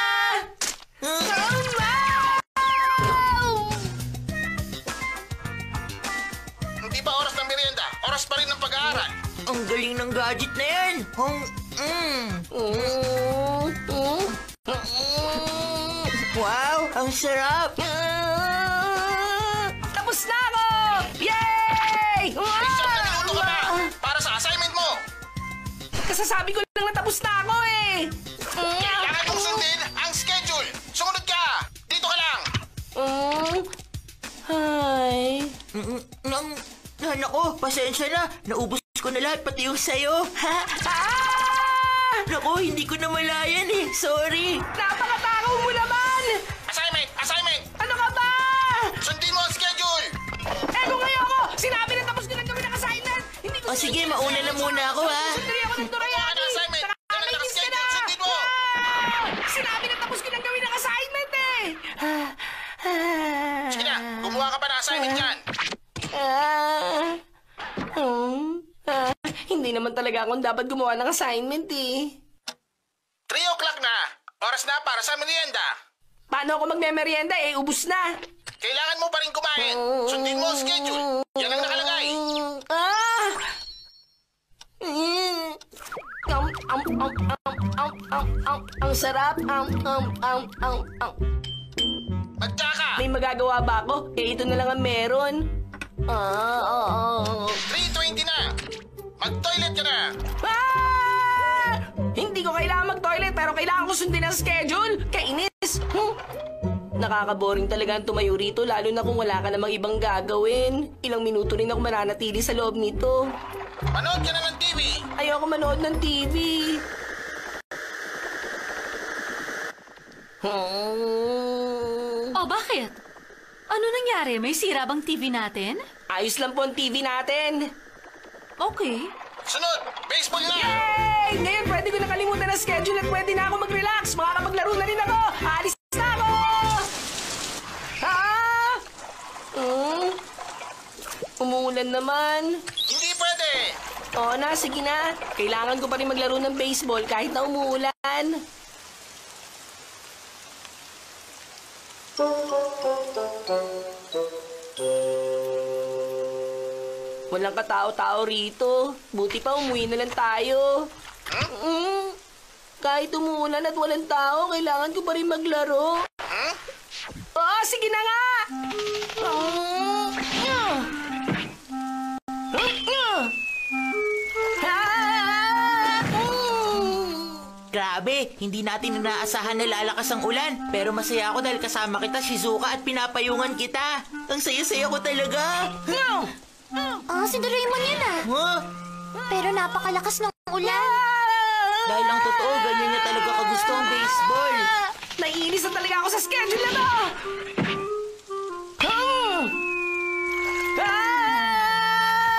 Hindi pa oras ng merienda. Oras pa rin ng pag-aaral. ang galing ng gadget na yan. Ang, mm. Mm, mm, mm. Wow, ang sarap. Ah! Tapos na ako! Yay! Isang na minuto ka na para sa assignment mo. Kasasabi ko lang na tapos na ako eh! Kailangan mong sundin ang schedule. Sumunod ka. Dito ka lang. Mm. Hi. Mm, Nang, nanak ko, pasensya na. Naubos ko na lahat, pati yung sayo. Ah! Naku, hindi ko na malayan eh. Sorry. Napakatakaw mo naman! Assignment! Assignment! Ano ka ba? Sundin mo ang schedule. Eh kung ngayon ako, sinabi na tapos ko na gawin ang assignment! Hindi ko O sige, mauna na muna ako ha. Sundin ako ng Kuha ka Dorayaki! ng assignment. Ganun lang ang Nakakainis ka na! schedule. Sundin mo. Ah! Sinabi na tapos ko na gawin ang assignment eh! Ah! Ah! Sige na, gumawa ka pa ng assignment dyan. Ah! Hmm? Ah, hindi naman talaga akong dapat gumawa ng assignment eh. three o'clock na. Oras na para sa merienda. Paano ako magme-merienda eh? Ubus na! Kailangan mo pa rin kumain. Sundin mo ang schedule. Yan ang nakalagay. Ah! Mm. Ang, ang, ang, ang, ang, ang, ang, ang sarap. Ang, ang, ang, ang, ang. Magtya ka. May magagawa ba ako? Eh, ito na lang ang meron. Ah, ah, ah. three twenty na. Mag-toilet ka na. Ah! Hindi ko kailangan mag-toilet pero kailangan ko sundin ang schedule. Kainis. Hmm. Nakaka-boring talaga ang tumayo rito lalo na kung wala ka namang ibang gagawin. Ilang minuto rin ako mananatili sa loob nito. Manood ka na ng T V. Ayoko manood ng T V. Hmm. O bakit? Ano nangyari? May sira bang T V natin? Ayos lang po ang T V natin. Okay. Sunod, baseball na. Yay! Ngayon pwede ko nakalimutan ang schedule at pwede na ako mag-relax. Makakapaglaro na rin ako. Alis na ako! Ah! Hmm? Umuulan naman. Hindi pwede. Oo na, sige na. Kailangan ko pa rin maglaro ng baseball kahit na umuulan. Walang katao-tao rito. Buti pa umuwi na lang tayo. Mm. Kahit umuulan at walang tao, kailangan ko pa rin maglaro. Oh, sige na nga! Mm. Ah. Ah. Mm. Grabe, hindi natin inaasahan na lalakas ang ulan. Pero masaya ako dahil kasama kita, Shizuka, at pinapayungan kita. Ang saya-saya ko talaga. No! Oh, si Doraemon yan ah. Huh? Pero napakalakas ng ulan. Dahil ang totoo, ganyan niya talaga kagusto ang baseball. Naiinis na talaga ako sa schedule na to! Hmm. Ah!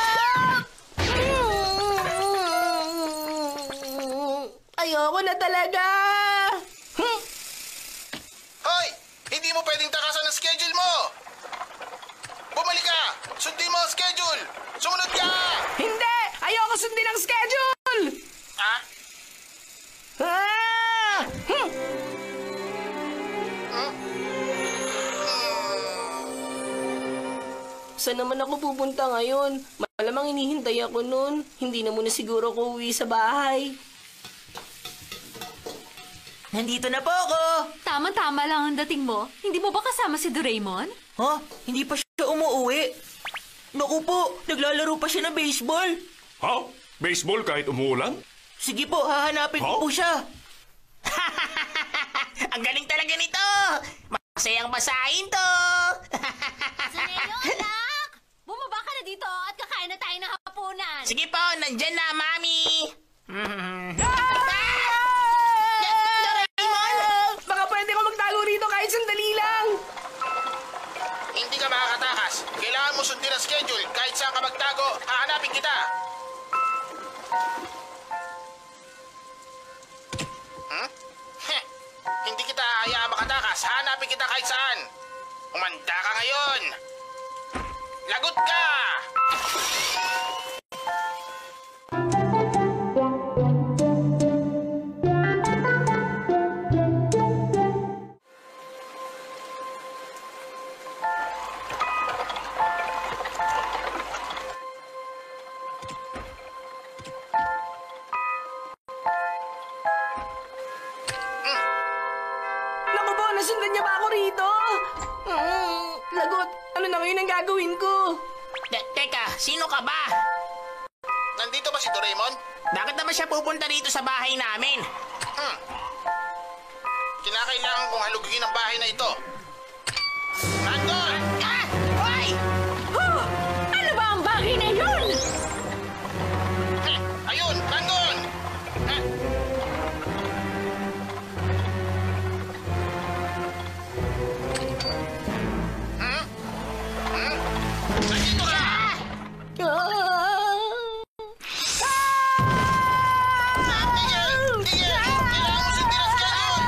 Hmm. Ayoko na talaga! Hmm. Hoy, hindi mo pwedeng takasan ang schedule mo. Bumalik ka. Sundin mo ang schedule. Sumunod ka. Hindi! Ayoko sundin ang schedule! Ah? Ah! Hmm. Saan naman ako pupunta ngayon? Malamang hinihintay ako nun. Hindi na muna siguro ako uwi sa bahay. Nandito na po ako! Tama-tama lang ang dating mo. Hindi mo ba kasama si Doraemon? Ha? Hindi pa siya umuwi? Naku po, naglalaro pa siya ng baseball. Ha? Baseball kahit umuulan? Sige po, hahanapin ko Huh? po siya. Ang galing talaga nito! Masayang basahin to! Suneo, anak! Bumaba ka na dito at kakain na tayo ng hapunan. Sige po, nandyan na, Mami! Baka pwede ko magtago rito kahit sandali lang. Hindi ka makakatakas. Kailangan mo sundin ang schedule. Kahit saan ka magtago, hahanapin kita. Hmm? Heh. Hindi kita hayaan makatakas. Hahanapin kita kahit saan. Umanda ka ngayon. Lagot ka! Naku po, nasundan niya ba ako rito? Mm, lagot, ano na ngayon ang gagawin ko? Te- teka, sino ka ba? Nandito ba si Doraemon? Bakit naman siya pupunta dito sa bahay namin? Hmm. Kinakailangan kong halugugin ang bahay na ito. Nandun! Ah! Hoy! Huh! Ano ba ang bagay na yun? Heh, ayun, nandun! Heh. Hmm? Hmm? Nandito ka! Tigil! Tigil! Kailangan mo sundin ang schedule!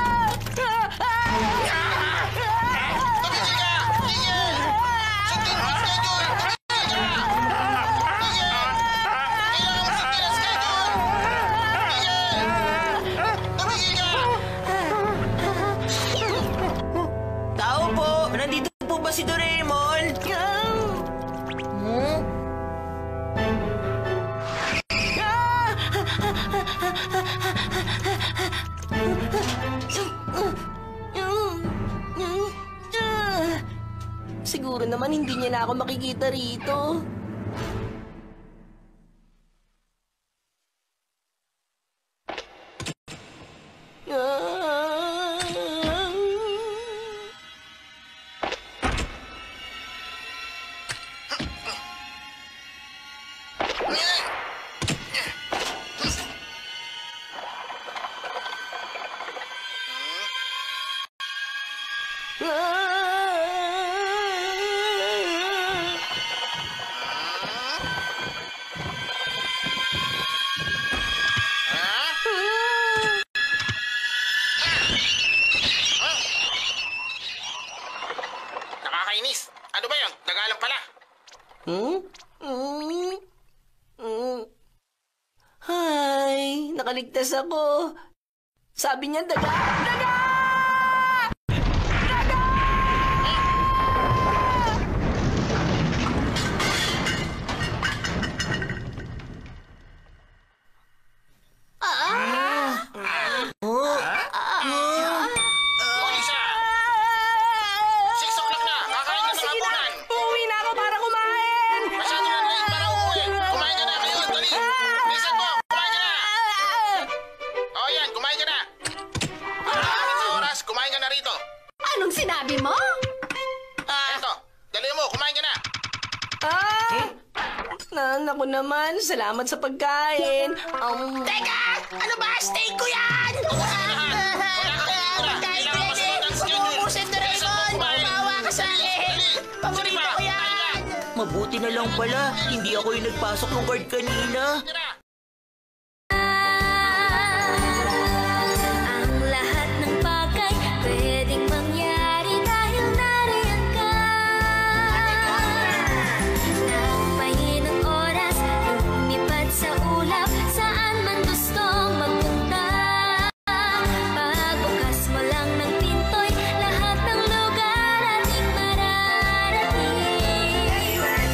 Tumigil ka! Tigil! Sundin mo ang schedule! Tumigil ka! Tigil! Kailangan mo sundin ang schedule! Tigil! Tumigil ka! Tao po, nandito po ba si Doraemon? Hmm? Siguro naman hindi niya na ako makikita rito. Nakakainis. Ano ba yun? Tagalang pala. Hmm? Hmm? Hmm? Hay, nakaligtas ako. Sabi niya, daga! Daga! Daga! Lisa! Six o'clock na! Kakain na sa Sige na, hapunan! uuwi na ako para kumain! Masyado na late para umuwi! Kumain ka na ngayon! Dali! Bilisan mo! Kumain ka na! O yan, kumain ka na! Pagkakit sa oras, kumain ka na rito! Anong sinabi mo? Eto, dali mo, kumain ka na! Ah! Na, naku naman, salamat sa pagkain. Um, Teka! Ano ba? Steak ko yan! Kahit pwede, umuusin Doraemon! Mawawa ka sa akin! Paborito ko yan! Mabuti na lang pala, hindi ako yung nagpasok ng guard kanina. Ang lahat ng bagay pwedeng mangyari dahil nariyan ka. Nang mahinang oras, lumipad sa ulap, saan man gustong magpunta. Pagbukas mo lang ng pinto'y lahat ng lugar ating mararating.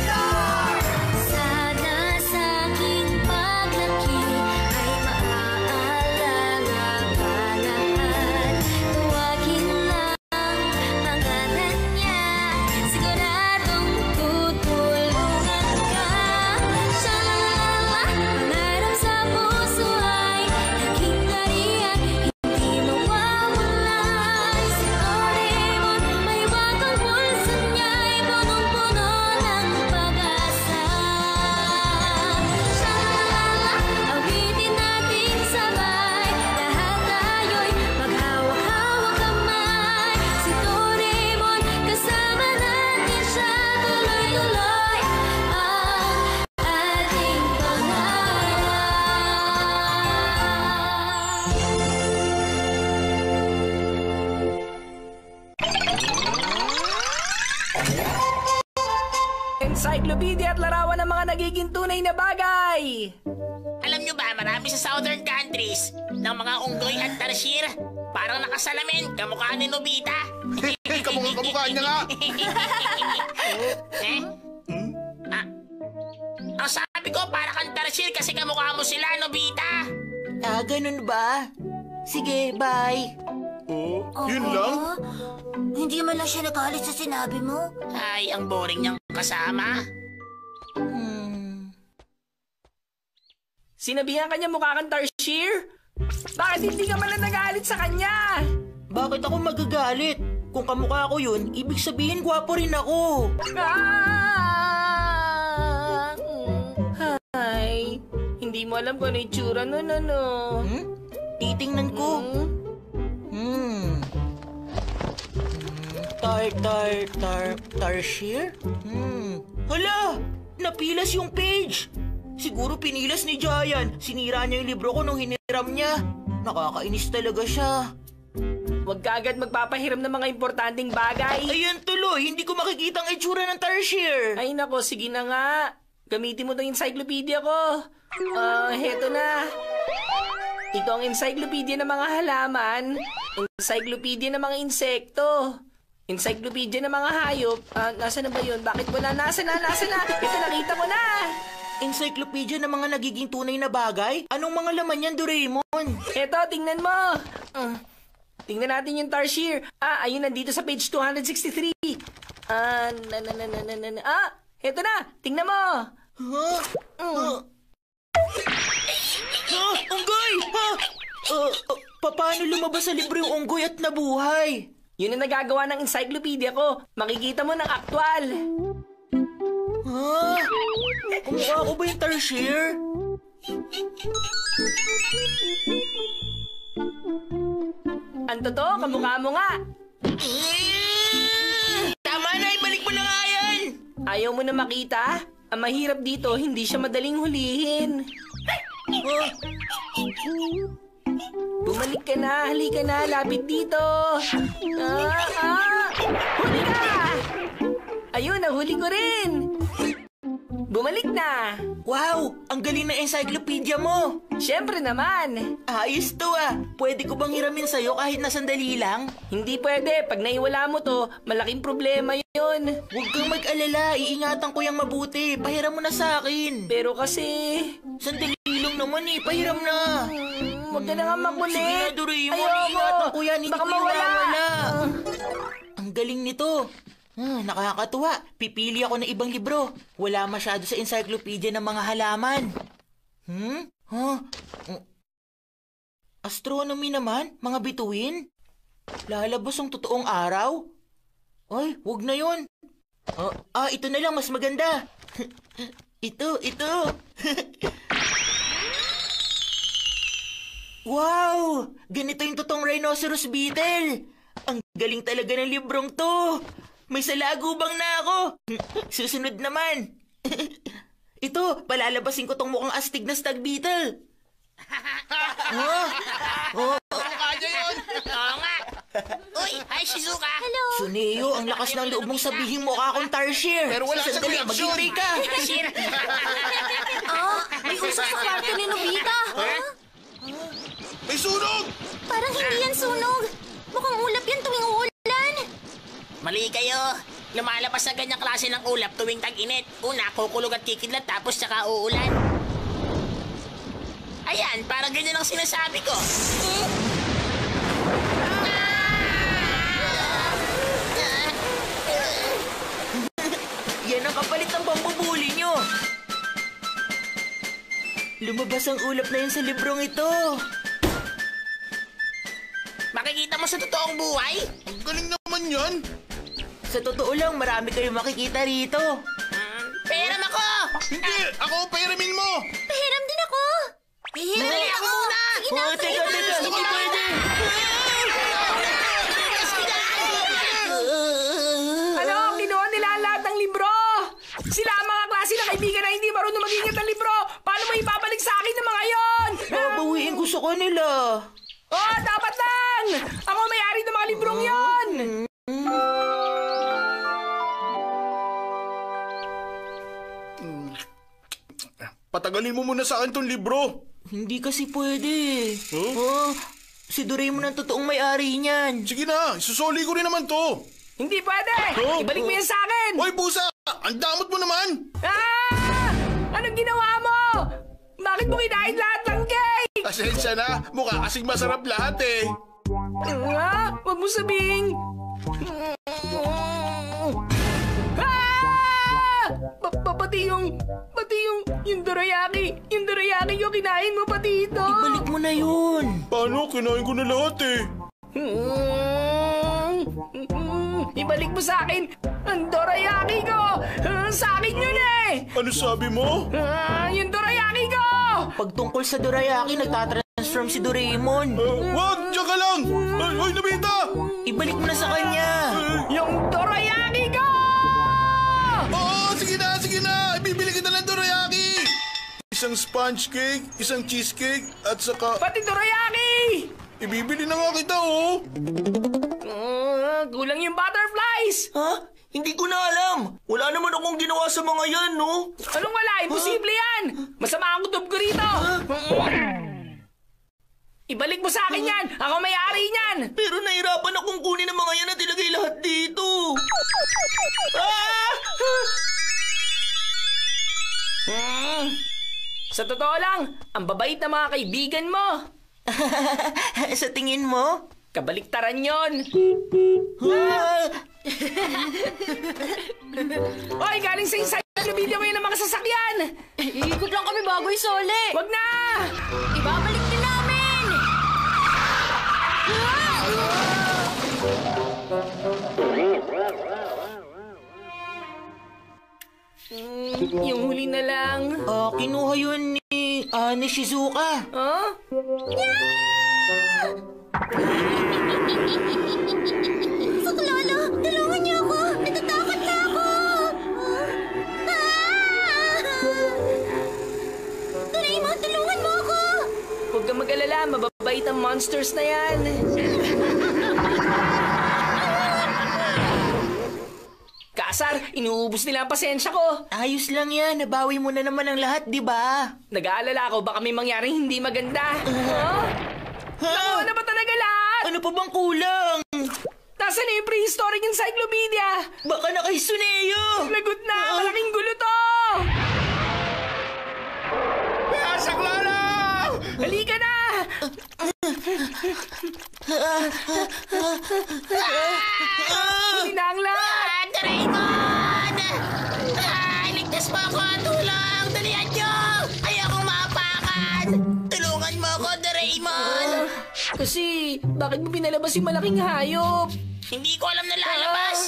encyclopedia at larawan ng mga nagiging tunay na bagay. Alam nyo ba, marami sa southern countries ng mga unggoy at tarsier. Parang nakasalamin, kamukha ni Nobita. Kamukha kamukha niya nga. eh? Ah, ang sabi ko, para kang tarsier kasi kamukha mo sila, Nobita. Ah, ganun ba? Sige, bye. Oh, yun lang? Hindi man lang siya nagalit sa sinabi mo. Ay, ang boring niyang kasama. Hmm. Sinabihan kanya mukha kang tarsier? Bakit hindi ka man lang nagalit sa kanya? Bakit ako magagalit? Kung kamukha ko yun, ibig sabihin gwapo rin ako. Ah! Hay, hindi mo alam kung ano yung tsura nun, ano? Hmm? Titingnan ko. Hmm? Hmm. Tar, tar, tar, tarsier? Hmm. Hala! Napilas yung page! Siguro pinilas ni Giant. Sinira niya yung libro ko nung hiniram niya. Nakakainis talaga siya. Huwag ka agad magpapahiram ng mga importanteng bagay. Ayan tuloy, hindi ko makikita ang itsura ng tarsier. Ay nako, sige na nga. Gamitin mo tong encyclopedia ko. Ah, heto na. Ito ang encyclopedia ng mga halaman, encyclopedia ng mga insekto, encyclopedia ng mga hayop. Ah, nasa na ba yun? Bakit wala? Nasa na, nasa na. Ito, nakita ko na. Encyclopedia ng mga nagiging tunay na bagay? Anong mga laman yan, Doraemon? Eto, tingnan mo. Uh, tingnan natin yung tarsier. Ah, ayun, nandito sa page two sixty-three. Ah, na, na, na, na, na, na, na. Ah, eto na. Tingnan mo. Huh? Mm. Ha? Unggoy! Ha? Uh, uh, paano lumabas sa libro yung unggoy at nabuhay? Yun ang nagagawa ng encyclopedia ko. Makikita mo ng aktwal. Ha? Kumukha ko ba yung tarsier? Ang totoo, kamukha mo nga. Tama na, ibalik mo na nga yan! Ayaw mo na makita? Ang mahirap dito, hindi siya madaling hulihin. Huh? Bumalik ka na, halika na, lapit dito. Ah, ah, huli ka! Ayun, nahuli ko rin. Bumalik na. Wow! Ang galing na encyclopedia mo! Siyempre naman. Ayos to ah! Pwede ko bang hiramin sa'yo kahit na sandali lang? Hindi pwede. Pag naiwala mo to, malaking problema yun. Huwag kang mag-alala. Iingatan ko yung mabuti. Pahiram mo na sa akin. Pero kasi... Sandali lang naman eh. Pahiram na. Huwag ka na nga makulit. Sige na, Doraemon. Ayoko. Iingatan ko yan. Hindi Baka ko yung mawala. mawala. Ang galing nito. Ah, nakakatuwa. Pipili ako ng ibang libro. Wala masyado sa encyclopedia ng mga halaman. Hmm? Huh? Astronomy naman? Mga bituin? Lalabas ang totoong araw? Ay, wag na yun. Ah, ah, ito na lang. Mas maganda. Ito, ito. Wow! Ganito yung totoong rhinoceros beetle. Ang galing talaga ng librong to. May salagubang na ako. Susunod naman. Ito, palalabasin ko tong mukhang astig na stag beetle. Oh, oh, Kamukha niya yun. Oo nga. Uy, hi Shizuka. Hello. Suneo, ang lakas ng loob mong sabihin mo ka akong tarsier. Pero wala siyang Sandali, reaksyon. maghintay ka. Tarsier. Ah, may uso sa kwarto ni Nobita. May sunog! Parang hindi yan sunog. Mukhang ulap yan tuwing uulan. Mali kayo. Lumalabas na ganyang klase ng ulap tuwing tag-init. Una, kukulog at kikidlat tapos saka uulan. Ayan, parang ganyan ang sinasabi ko. Yan ang kapalit ng pambubuli nyo. Lumabas ang ulap na yun sa librong ito. Makikita mo sa totoong buhay? Ang galing naman yan. Sa totoo lang, marami kayong makikita rito. Hmm, peram ako! Hindi, ako pairamin mo. Pahiram din ako. Pahiram Dali din ako ako. muna. Sige na, Oh, sige teka, na. teka, Sige hindi na. pwede. Ano? Kinuha nila ang lahat ng libro! Sila ang mga klase na kaibigan na hindi marunong mag-ingat ng libro! Paano mo ibabalik sa akin ng mga yon? Babawiin ko sa kanila. Oh, dapat lang! Ako may-ari ng mga librong yon! patagalin mo muna sa akin tong libro. Hindi kasi pwede. Huh? Oh, si Doraemon ang totoong may-ari niyan. Sige na, isusoli ko rin naman to. Hindi pwede! Oh, Ibalik mo oh. yan sa akin! Hoy, pusa! Ang damot mo naman! Ah! Anong ginawa mo? Bakit mo kinain lahat ng cake? Pasensya na, mukha kasing masarap lahat eh. Ah! Huwag mo sabihin! Ah! Pa- pa- pati yung... Pati yung... Yung dorayaki! Yung dorayaki ko kinain mo pati ito! Ibalik mo na yun. Paano? Kinain ko na lahat eh. Mm, mm, Ibalik mo sa akin ang dorayaki ko! Ah, sa akin yun eh! Ano sabi mo? Ah, yung dorayaki ko! Pag tungkol sa dorayaki, nagtatransform si Doraemon. Uh, wag! Diyan ka lang! Ay, ay, Nobita! Ibalik mo na sa kanya. Yung dorayaki ko! Oo, sige na, sige na! Bibili kita ng dorayaki! Isang sponge cake, isang cheesecake, at saka... Pati dorayaki! Ibibili na nga kita, oh! Uh, kulang yung butterflies! Ha? Hindi ko na alam. Wala naman akong ginawa sa mga yan, no? Anong wala? Imposible yan! Masama ang kutob ko rito! Ibalik mo sa akin yan! Ako may-ari niyan! Pero nahirapan akong kunin ang mga yan at ilagay lahat dito. Ah! Hmm. Sa totoo lang, ang babait na mga kaibigan mo. Sa tingin mo? Kabaliktaran yon. Ah! Oy, galing sa encyclopedia mo yun ng mga sasakyan! Iikot lang kami bago isole. Wag na! Ibabalik din namin! Mm, yung huli na lang. Ah, kinuha yun ni, ah, ni Shizuka. Huh? Saklolo, tulungan niyo ako! Natatakot na ako! Ah! Doraemon, tulungan mo ako! Huwag kang mag-alala, mababait ang monsters na yan. Kasar, inuubos nila ang pasensya ko. Ayos lang yan. Nabawi mo na naman ang lahat, di ba? Nag-aalala ako, baka may mangyaring hindi maganda. Huh? Nakuha na ba talaga lahat? Ano pa bang kulang? Nasaan na yung prehistoric encyclopedia? Baka na kay Suneo. Lagot na! Malaking gulo to! Saklolo! Halika na! Huli na ang lahat! Ah, Doraemon! Ah, iligtas mo ako! Tulong! Dalihan nyo! Ayokong maapakan! Tulungan mo ako, Doraemon! Kasi, bakit mo pinalabas yung malaking hayop? Hindi ko alam na lalabas!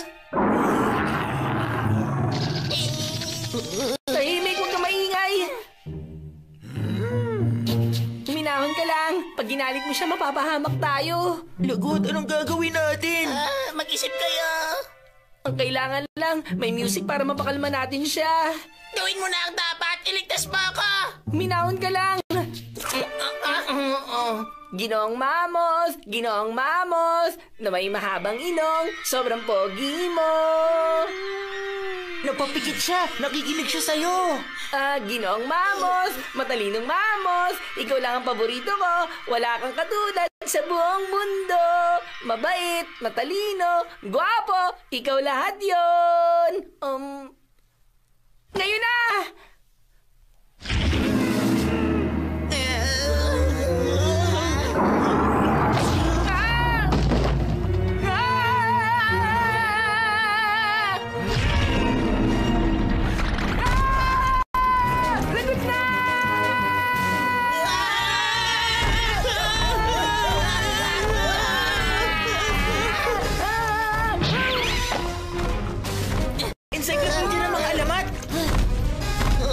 Tahimik, huwag ka maingay! Huminahon ka lang. Pag ginalit mo siya, mapapahamak tayo. Lagot, anong gagawin natin? Ah, mag-isip kayo! Ang kailangan lang, may music para mapakalma natin siya. Gawin mo na ang dapat! Iligtas mo ako! Huminahon ka lang. Ginoong Mamos, Ginoong Mamos, na may mahabang ilong, sobrang pogi mo. Napapikit siya. Nakikinig siya sa'yo. Ah, Ginoong Mamos, matalinong Mamos, ikaw lang ang paborito ko, wala kang katulad sa buong mundo. Mabait, matalino, gwapo, ikaw lahat yon. Um, ngayon na! Ah! Ah! Lagot na! Encyclopedia ng mga alamat.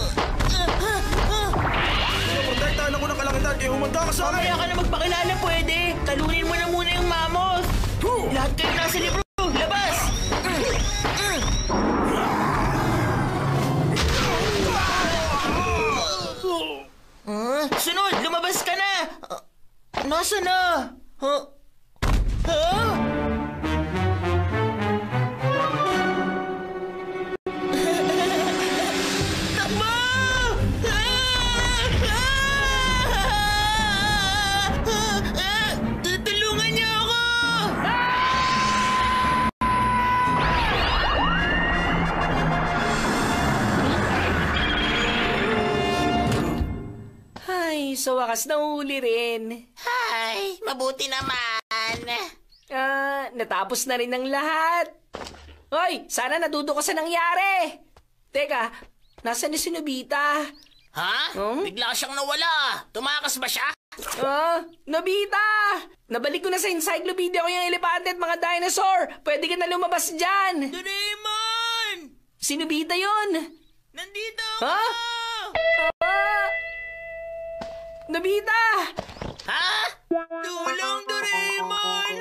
sa wakas nahuli rin. Ay, mabuti naman. Ah, natapos na rin ang lahat. Hoy, sana natuto ka sa nangyari. Teka, nasaan ni si Nobita? Ha? Hmm? Bigla siyang nawala. Tumakas ba siya? Ah, Nobita! Nabalik ko na sa encyclopedia ko yung elepante at mga dinosaur. Pwede ka na lumabas dyan. Doraemon! Si Nobita yun. Nandito Ha? Ah! Nobita! Ha? Tulong, Doraemon!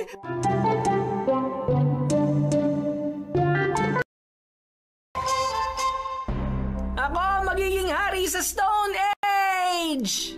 Ako magiging hari sa Stone Age!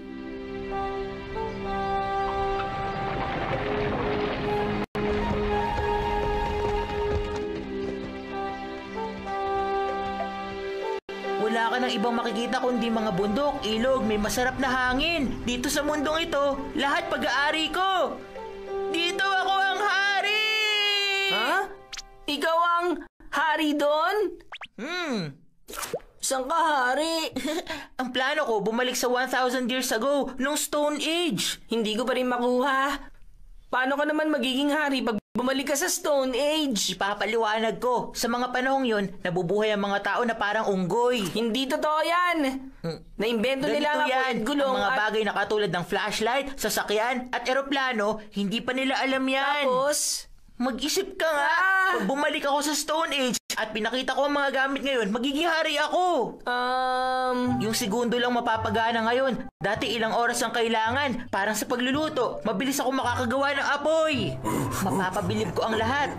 Wala ka ng ibang makikita kundi mga bundok, ilog, may masarap na hangin. Dito sa mundong ito, lahat pag-aari ko. Dito ako ang hari! Ha? Ikaw ang hari doon? Hmm. Saan ka hari? Ang plano ko, bumalik sa one thousand years ago, nung Stone Age. Hindi ko pa rin makuha. Paano ka naman magiging hari pag bumalik ka sa Stone Age? Ipapaliwanag ko, sa mga panahong yon, nabubuhay ang mga tao na parang unggoy. Hindi totoo yan. Naimbento nila ang Ganito ako yan, at gulong ang mga at... bagay na katulad ng flashlight, sasakyan, at eroplano, hindi pa nila alam yan. Tapos? Mag-isip ka nga. Ah! Pag bumalik ako sa Stone Age at pinakita ko ang mga gamit ngayon, magiging hari ako. Um... Yung segundo lang mapapagana ngayon. Dati ilang oras ang kailangan. Parang sa pagluluto, mabilis ako makakagawa ng apoy. Mapapabilib ko ang lahat.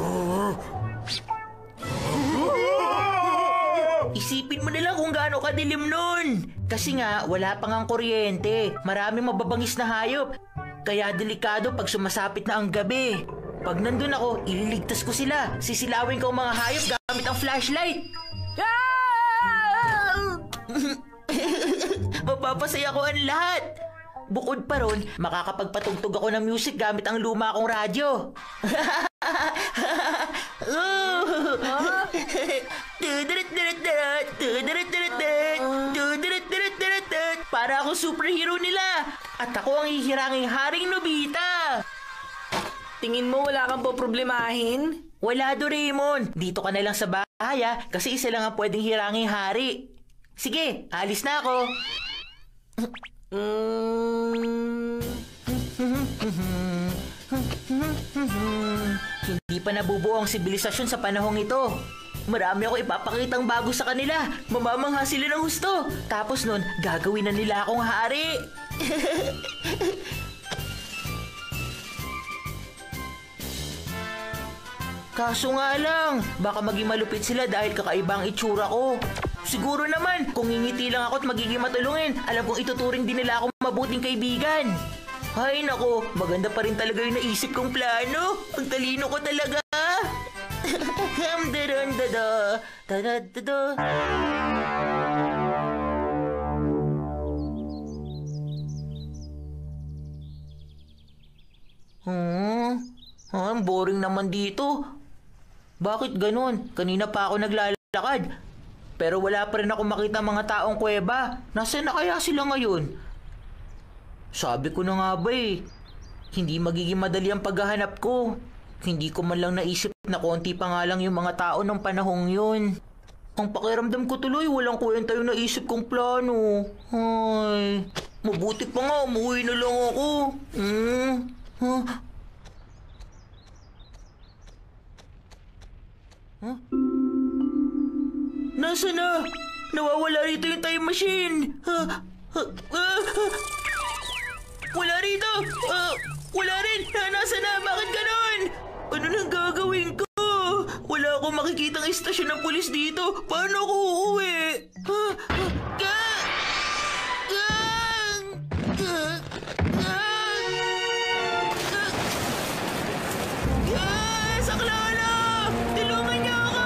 Isipin mo na lang kung gaano kadilim nun. Kasi nga, wala pang ang kuryente. Maraming mababangis na hayop. Kaya delikado pag sumasapit na ang gabi. Pag nandun ako, ililigtas ko sila. Sisilawin ko ang mga hayop gamit ang flashlight. Ah! Mapapasaya ko ang lahat. Bukod pa ron, makakapagpatugtog ako ng music gamit ang luma kong radyo. Para ako superhero nila. At ako ang hihiranging haring Nobita. Tingin mo wala kang poproblemahin? Wala, Doraemon. Dito ka na lang sa bahay, ah, kasi isa lang ang pwedeng hiranging hari. Sige, alis na ako. Mm... Hindi pa nabubuo ang sibilisasyon sa panahong ito. Marami ako ipapakitang bago sa kanila. Mamamangha sila ng husto. Tapos nun, gagawin na nila akong hari. Kaso nga lang, baka maging malupit sila dahil kakaiba ang itsura ko. Siguro naman, kung ngingiti lang ako at magiging matulungin, alam kong ituturing din nila akong mabuting kaibigan. Ay nako, maganda pa rin talaga yung naisip kong plano. Ang talino ko talaga. Hmm? Ah, ang boring naman dito. Bakit ganun? Kanina pa ako naglalakad. Pero wala pa rin ako makita mga taong kuweba. Nasaan na kaya sila ngayon? Sabi ko na nga ba eh. Hindi magiging madali ang paghahanap ko. Hindi ko man lang naisip na konti pa nga lang yung mga tao ng panahong yun. Ang pakiramdam ko tuloy, walang kwenta yung naisip kong plano. Ay, mabuti pa nga, umuwi na lang ako. Hmm? Huh? Huh? Nasaan na? Nawawala rito yung time machine. Uh, uh, uh, uh. Wala rito. Uh, wala rin. Uh, nasaan na? Bakit ganon? Ano nang gagawin ko? Wala akong makikitang istasyon ng pulis dito. Paano ako uuwi? Uh, uh, uh, uh, uh, Saklolo! Tulungan niyo ako!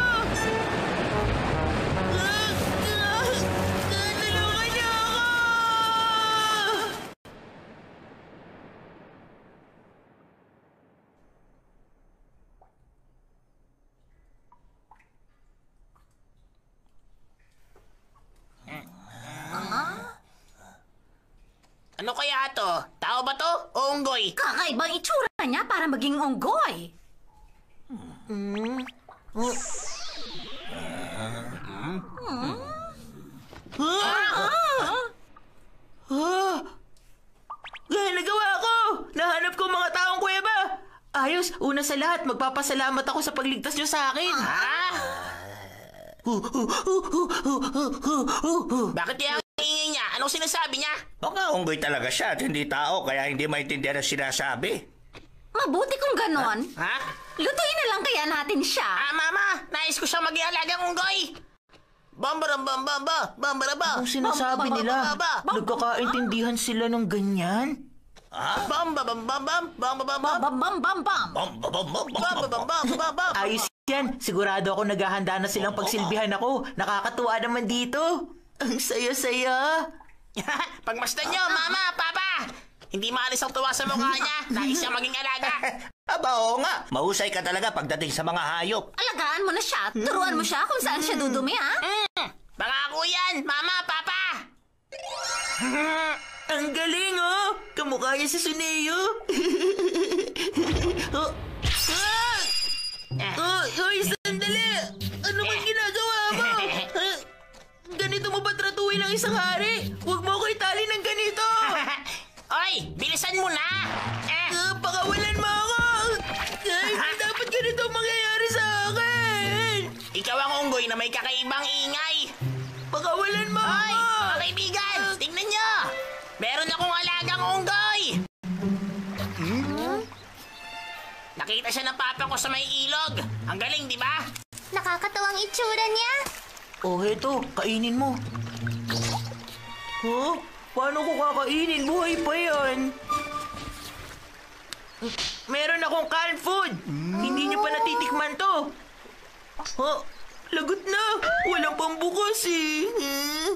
Tulungan niyo ako! Ano kaya to? Tao ba to o unggoy? Kakaibang itsura niya para maging unggoy. Hmm? Oh. Ah! Ah! Gaya nagawa ko! Nahanap ko mga taong kuweba! Ayos, una sa lahat, magpapasalamat ako sa pagligtas niyo sa akin. Ha? Bakit kaya ang ingay niya? Anong sinasabi niya? Baka unggoy talaga siya at hindi tao kaya hindi maintindihan ang sinasabi. Mabuti kung ganon. Ha? Lutuin na lang kaya natin siya. Ah, Mama! Nais ko siyang maging alagang unggoy! Bambarambambamba! Bambaraba! Ang sinasabi nila, nagkakaintindihan sila ng ganyan? Bambabambambam! Bambabambam! Bam bam bam bam. Bambabambambam! Ayos yan, sigurado ako naghahanda na silang pagsilbihan ako. Nakakatuwa naman dito. Ang saya-saya. Pagmasdan niyo, Mama! Papa! Hindi maalis ang tuwa sa mukha niya. Nais siyang maging alaga. Aba, oo nga. Mahusay ka talaga pagdating sa mga hayop. Alagaan mo na siya. Turuan mo siya kung saan siya dudumi, ha? Mm, pangako yan, Mama, Papa! Ang galing, oh! Kamukha niya si Suneo. oh. Ah! Oh, hoy, sandali! Ano bang ginagawa mo? Ah, ganito mo ba tratuhin ang isang hari? Huwag mo ko itali ng ganito! Oy, bilisan mo na! Eh. Ah, pakawalan mo ako! Ay, hindi dapat ganito mangyayari sa akin! Ikaw ang unggoy na may kakaibang ingay. Pakawalan mo Hoy, ako! mga kaibigan, tingnan nyo! Meron akong alagang unggoy! Hmm? Nakita siya ng papa ko sa may ilog. Ang galing, di ba? Nakakatawang itsura niya. Oh, heto, kainin mo. Huh? Paano ko kakainin? Buhay pa yan. Meron akong canned food. Hindi niyo pa natitikman to. Huh? Lagot na. Walang pambukas eh. Hmm?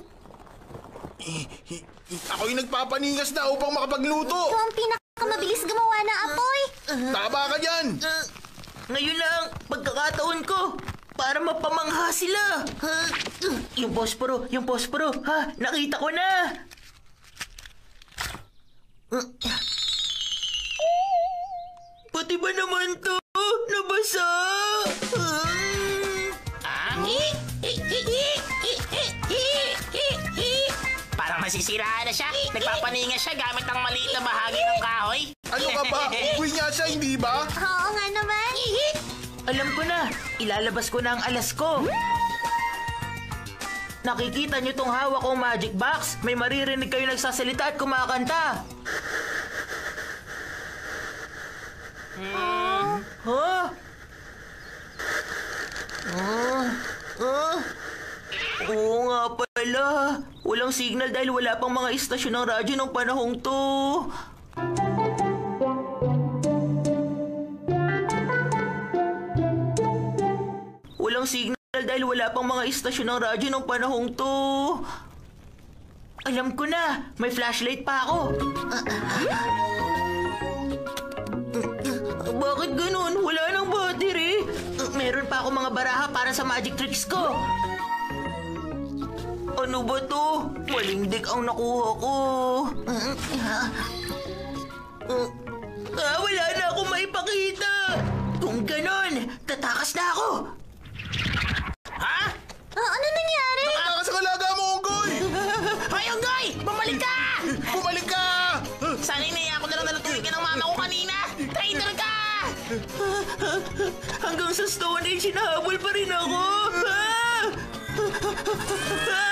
Ako'y nagpapaningas na upang makapagluto. Ito ang pinakamabilis gumawa ng apoy. Tama ka dyan. Uh, ngayon lang, pagkakataon ko. Para mapamangha sila. Uh, uh, yung posporo, yung posporo. Ha, nakita ko na. Uh, pati ba naman to? Nabasa. Uh, Ah? Parang masisiraan na siya. Nagpapaningas siya gamit ang maliit na bahagi ng kahoy. Ano ka ba? Unggoy nga siya, hindi ba? Oo nga naman. alam ko na. Ilalabas ko na ang alas ko. Nakikita niyo tong hawak kong magic box? May maririnig kayo nagsasalita at kumakanta. Huh? Huh? Huh? Huh? Oo nga pala. Walang signal dahil wala pang mga istasyon ng radyo ng panahong to. Walang signal dahil wala pang mga istasyon ng radyo ng panahong to. Alam ko na, may flashlight pa ako. Bakit ganun? Wala nang battery. Meron pa ako mga baraha para sa magic tricks ko. Ano ba to? Maling deck ang nakuha ko. Ah, wala na akong maipakita. Kung ganon, tatakas na ako. Ha? Oh, ano nangyari? Nakaka sa kalaga mo, Unggoy! Hoy, unggoy! Bumalik ka! Bumalik ka! Sana inaya ko na lang nalutuin ka ng mama ko kanina. Traitor ka! Hanggang sa Stone Age, hinahabol pa rin ako. Ah! Ah!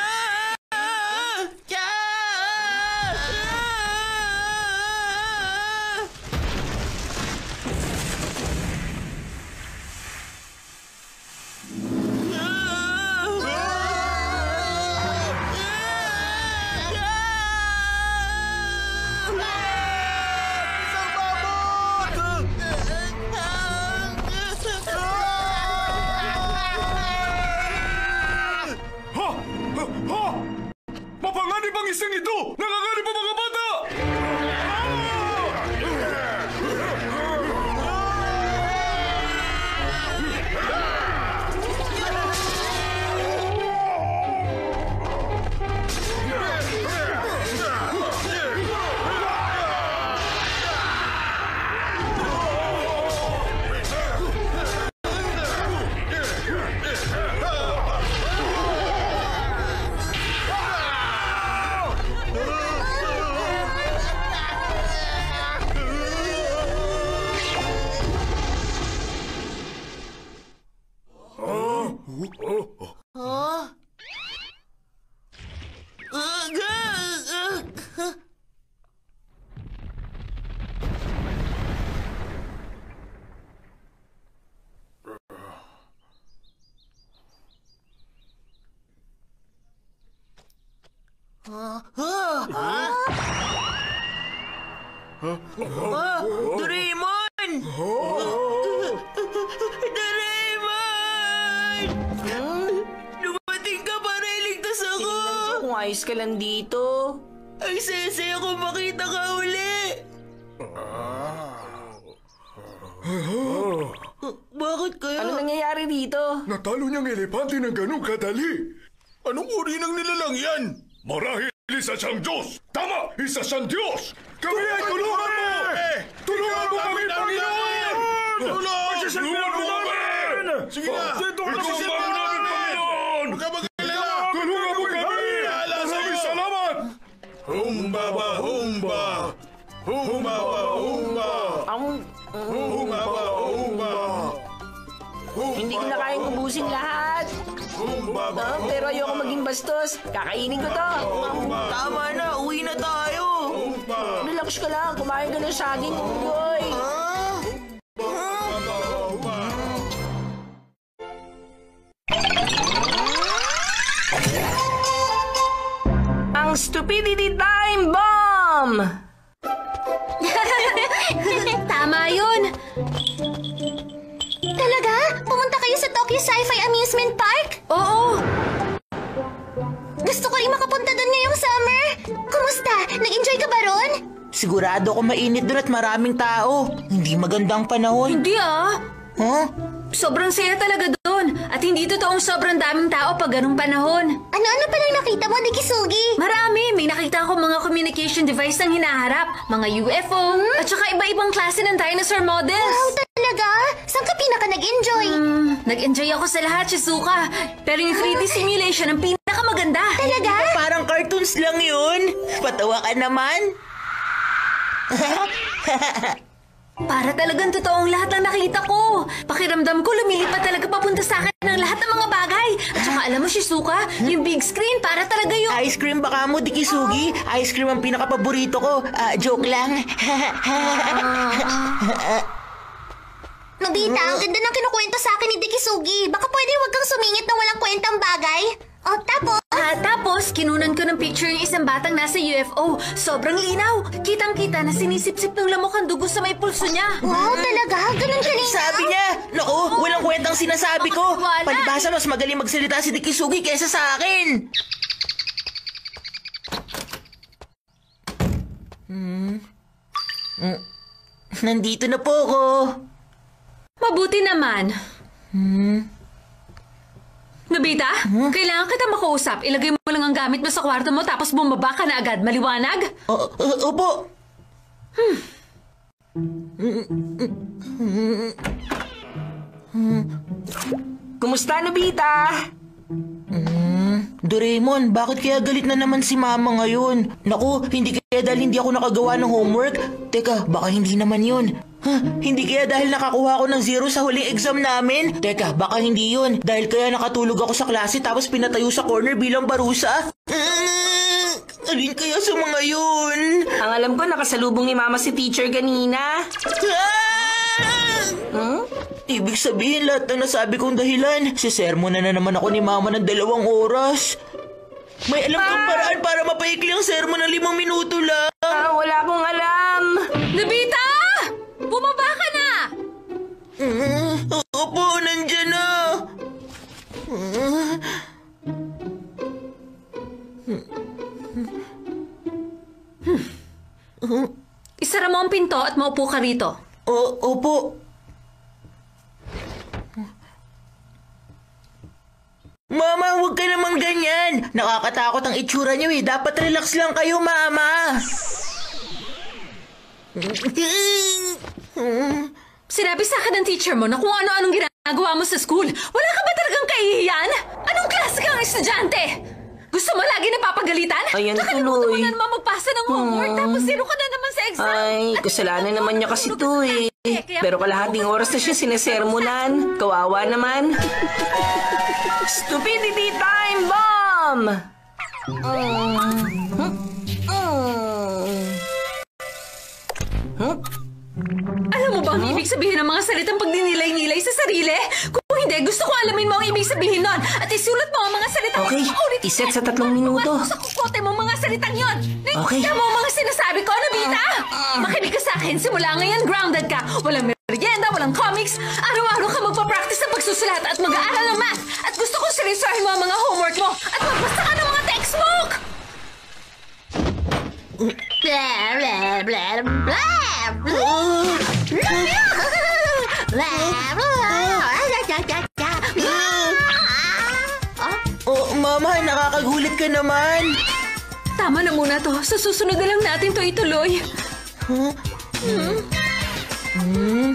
Ah? Ah, ah, ah, ah. Ah, ah, ah. Ah, Doraemon! Doraemon! Dumating ka para iligtas ako! Tingnan ko kung ayos ka lang dito. Ay, sese ako makita ka uli! Bakit kaya? Ano nangyayari dito? Natalo niyang elepante ng ganong kadali. Anong uri ng nilalang yan? Marahil isa siyang Diyos! Tama! Isa siyang Diyos! Kami ay tulungan mo! Tulungan mo kami, Panginoon! Tulong! Tulungan mo namin! Sige na! Tulungan mo namin, Panginoon! Huwag ka mag-alala! Tulungan mo kami! Maraming salamat! Humbaba, humba! Humbaba, humba! Ang... Humbaba, humba! Hindi ko na kayang ubusin lahat. Humbaba, Ah, pero ayoko maging bastos. Kakainin ko to. Tama na, uwi na tayo! Relax ka lang. Kumain ka ng saging, unggoy. Ah? Ang Stupidity Time Bomb! Tama yun. Talaga? Pumunta kayo sa Tokyo Sci-Fi Amusement Park? Oo. Gusto ko rin makapunta doon ngayong summer. Kumusta? Nag-enjoy ka ba ron? Sigurado ako mainit doon at maraming tao. Hindi magandang panahon. Hindi ah. Huh? Sobrang saya talaga doon. At hindi totoong sobrang daming tao pag ganung panahon. Ano-ano pa lang nakita mo, Nikisugi? Marami. May nakita ako mga communication device ng hinaharap. Mga U F O. Hmm? At saka iba-ibang klase ng dinosaur models. Wow, talaga? Saan ka pinaka nag-enjoy? Hmm, nag-enjoy ako sa lahat, Shizuka. Pero yung three D simulation ang pinakamaganda. Talaga? Parang cartoons lang yun. Patawa ka naman. Para talagang totoong lahat ng nakita ko. Pakiramdam ko lumilipat talaga papunta sa akin ng lahat ng mga bagay. At saka alam mo, Shizuka, yung big screen para talaga yung... Ice cream baka mo, Dikisugi. Ice cream ang pinakapaborito ko. Ah, joke lang. Nobita, ang ganda ng kinukwento sa akin ni Nikisugi. Baka pwede huwag kang sumingit ng walang kwentang bagay. O, tapos? Ah, tapos, kinunan ko ng picture yung isang batang nasa U F O. Sobrang linaw. Kitang-kita na sinisip-sip ng lamok ang dugo sa may pulso niya. Wow, talaga? Ganun ka rin? Sabi niya, naku, walang kwentang sinasabi ko. Wala. Palibasa mas magaling magsalita si Dikisugi kaysa sa akin. Hmm. Hmm. Nandito na po ako. Mabuti naman. Hmm. Nobita, kailangan kita makausap. Ilagay mo lang ang gamit mo sa kwarto mo tapos bumaba ka na agad. Maliwanag? O, o, opo. Hmm. Kumusta, Nobita? Hmm, Doraemon, bakit kaya galit na naman si Mama ngayon? Naku, hindi kaya dahil hindi ako nakagawa ng homework? Teka, baka hindi naman yun. Huh, hindi kaya dahil nakakuha ko ng zero sa huling exam namin? Teka, baka hindi yun. Dahil kaya nakatulog ako sa klase tapos pinatayo sa corner bilang barusa? Uh, alin kaya sa mga yun? Ang alam ko, nakasalubong ni Mama si teacher kanina. Ah! Hmm? Ibig sabihin lahat ng nasabi kong dahilan. Si sermon na na naman ako ni Mama ng dalawang oras. May alam kang paraan para mapaikli ang sermon ng limang minuto lang. Ah, wala akong alam. Nobita! Bumaba ka na! Uh, opo, nandyan na. Uh, Hmm. Isara mo ang pinto at maupo ka rito. o, opo. Mama, huwag ka naman ganyan. Nakakatakot ang itsura niyo eh. Dapat relax lang kayo, Mama. Sinabi sa akin ng teacher mo na kung ano-anong ginagawa mo sa school. Wala ka ba talagang kahihiyan? Anong klase kang estudyante? Gusto mo lagi napapagalitan? Ayan, Nakalimutan mo tuloy. na naman magpasa ng homework Hmm. tapos zero ka na naman sa exam. Ay, At kasalanan ikaw, naman niya kasi natulog to ka sa eh. Pero kalahating oras na siya sinesermonan. Kawawa naman. Stupidity time bomb! Mm. Mm. Mm. Alam mo ba ang ibig sabihin ng mga salitang pagdinilay-nilay sa sarili? Kung hindi, gusto ko alamin mo ang ibig sabihin nun. At isulat mo ang mga salitang Okay, ulit. iset sa tatlong minuto. Sa kukote mo mga salitang yon. Okay. Tingnan mo ang mga sinasabi ko, Nobita. Makinig ka sa akin. Simula ngayon, grounded ka. Walang merienda, walang comics. Araw-araw ka magpa-practice ng pagsusulat at mag-aaral ng math. At gusto kong seryosohin mo ang mga homework mo. At magbasa ka ng mga textbook. Blah, blah, blah, blah, blah. Oh, Mama, nakakagulit ka naman. Tama na muna to. Sa susunod na lang natin to ituloy. Huh? Hmm? Hmm?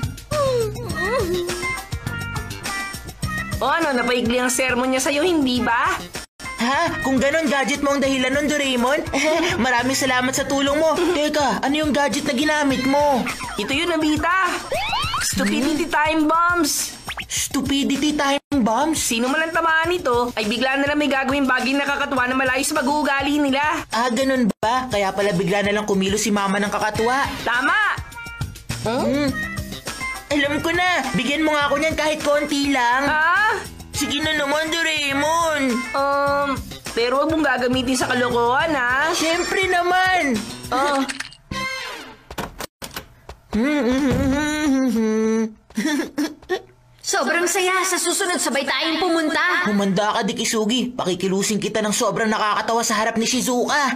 O ano, napaigli ang sermon niya sa'yo, hindi ba? Ha? Kung ganon, gadget mo ang dahilan nun, Doraemon? Maraming salamat sa tulong mo. Teka, ano yung gadget na ginamit mo? Ito yun, Nobita. Stupidity time bombs. Stupidity time bombs? Sino man ang tamaan nito, ay bigla na lang may gagawing bagay na kakatuwa na malayo sa mag-uugali nila. Ah, ganun ba? Kaya pala bigla na lang kumilos si Mama ng kakatuwa. Tama! Huh? Hmm? Alam ko na. Bigyan mo nga ako niyan kahit konti lang. Ha? Sige na naman, Doraemon. Um, pero wag mong gagamitin sa kalokohan, ha? Siyempre naman. Oh. Sobrang saya. Sa susunod, sabay tayong pumunta. Humanda ka, Dikisugi. Pakikilusin kita ng sobrang nakakatawa sa harap ni Shizuka.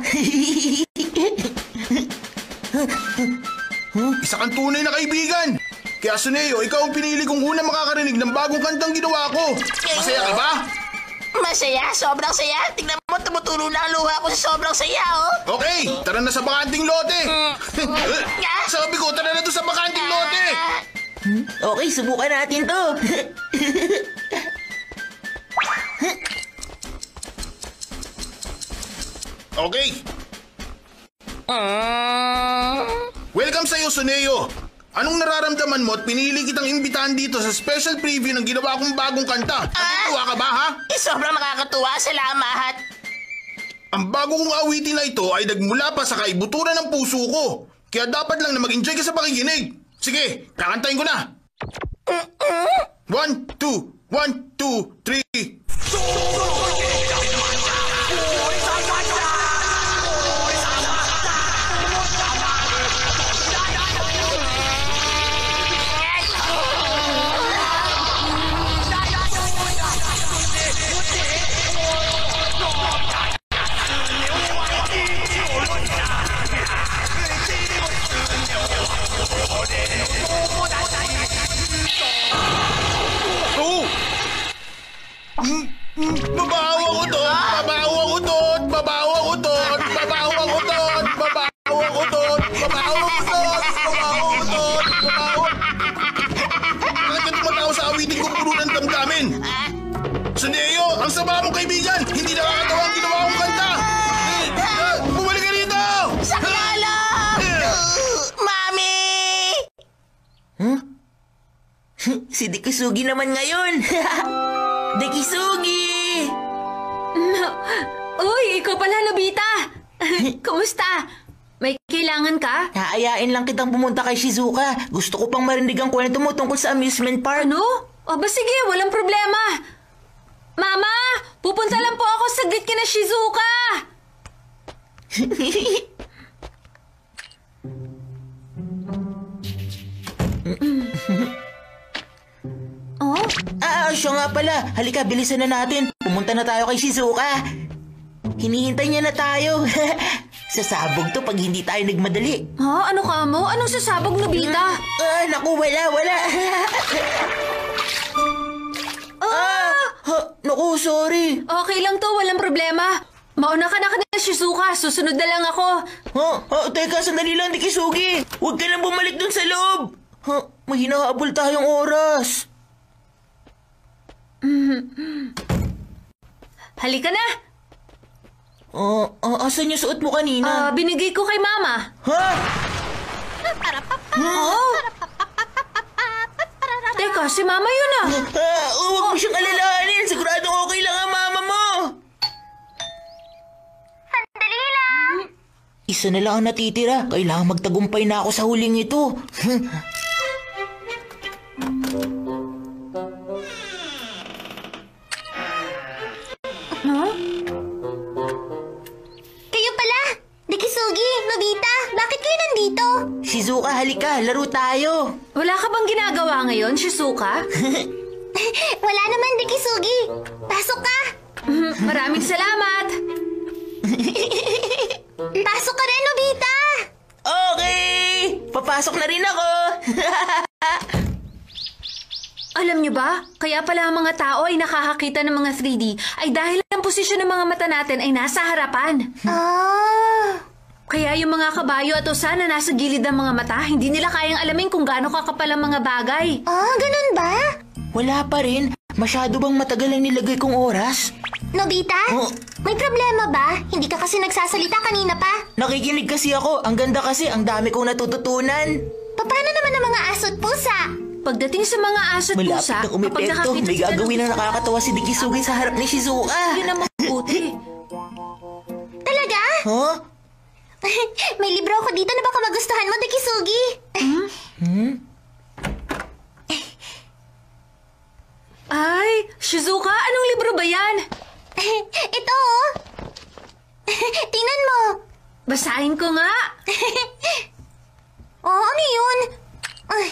Isa kang tunay na kaibigan. Kaya Suneo, ikaw ang pinili kong unang makakarinig ng bagong kantang ginawa ko. Masaya ka ba? Masaya, sobrang saya. Tingnan mo, tumutulo na ang luha ko sa sobrang saya, oh. Okay, tara na sa bakanting lote. Sabi ko, tara na doon sa bakanting lote. Hmm? Okay, subukan natin to. Okay. Welcome sa'yo, Suneo. Anong nararamdaman mo at pinili kitang imbitahan dito sa special preview ng ginawa kong bagong kanta? Natutuwa ka ba, ha? Eh, sobrang nakakatuwa. Salamat. Ang bago kong awitin na ito ay nagmula pa sa kaibuturan ng puso ko. Kaya dapat lang na mag-enjoy ka sa pakikinig. Sige, kakantahin ko na. One, two, one, two, three. Babaw ako doon! Babaw ako doon! Babaw ako doon! Babaw ako doon! Babaw ako doon! Babaw ako doon! Babaw ako doon! Babaw! Bakit ka tumatawa sa awitin ko puro ng damdamin? Suneo, ang sama mong kaibigan! Hindi nakakatawa ang ginawa kong kanta! Bumalik ka dito! Saklalo! Mami! Huh? Si Dikisugi naman ngayon. Dikisugi! Uy, ikaw pala, Nobita. Kumusta? May kailangan ka? Haayain lang kitang pumunta kay Shizuka. Gusto ko pang marinig ang kwento mo tungkol sa amusement park. Ano? O ba sige, walang problema. Mama, pupunta lang po ako saglit kina Shizuka. Oh? Ah, siya nga pala. Halika, bilisan na natin. Pumunta na tayo kay Shizuka. Hinihintay niya na tayo. Sasabog to pag hindi tayo nagmadali. Ha? Ano ka mo? Anong sasabog, Nobita? Ah, naku, wala, wala. ah! Ha, naku, sorry. Okay lang to, walang problema. Mauna ka na ka na, Shizuka. Susunod na lang ako. Ha? Ha? Teka, sandali lang, Dikisugi. Huwag ka nang bumalik dun sa loob. Ha? May hinahabol tayong oras. Halika na. Ah, uh, asan yung suot mo kanina? Ah, binigay ko kay Mama. Ha? Oh? Teka, si Mama yun ah. Ah, oh, huwag mo siyang alalahanin. Siguradong okay lang ang mama mo. Sandali lang. Isa na lang ang natitira. Kailangan magtagumpay na ako sa huling ito. Huh? Kayo pala. Dekisugi, Nobita, bakit kayo nandito? Shizuka, halika. Laro tayo. Wala ka bang ginagawa ngayon, Shizuka? Wala naman, Dekisugi. Pasok ka. Maraming salamat. Pasok ka rin, Nobita. Okay! Papasok na rin ako. Alam niyo ba, kaya pala ang mga tao ay nakakakita ng mga three D ay dahil ang posisyon ng mga mata natin ay nasa harapan. Ah. Kaya yung mga kabayo at osa na nasa gilid ng mga mata, hindi nila kayang alamin kung gaano kakapal ang mga bagay. Ah, ganun ba? Wala pa rin. Masyado bang matagal ang nilagay kong oras? Nobita? Oh. May problema ba? Hindi ka kasi nagsasalita kanina pa. Nakikinig kasi ako. Ang ganda kasi. Ang dami kong natututunan. Paano naman ang mga aso't pusa? Pagdating sa mga aso at Malapit pusa, na umepekto. May sila gagawin ng- na nakakatawa si Dekisugi sa harap ni Shizuka. Yun ang mabuti. Talaga? Huh? May libro ako dito na baka magustuhan mo, Dekisugi. Ay, Shizuka, anong libro ba yan? Ito, oh. Tingnan mo. Basahin ko nga. Oh, ano yun? Ay,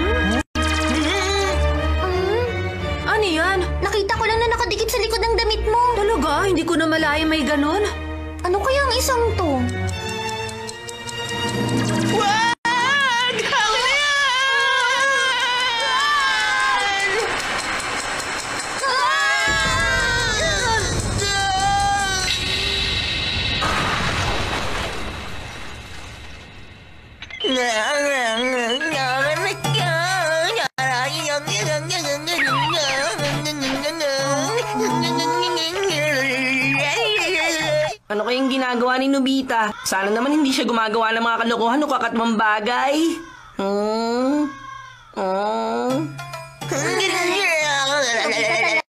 Ano yan? nakita ko lang na nakadikit sa likod ng damit mo. Talaga, hindi ko na malaya may ganon. Ano kaya ang isang to? Wag! Ako yan! Ano kayang ginagawa ni Nobita? Sana naman hindi siya gumagawa ng mga kalokohan o kakatmang bagay. Hmm? Hmm? Nobita talaga.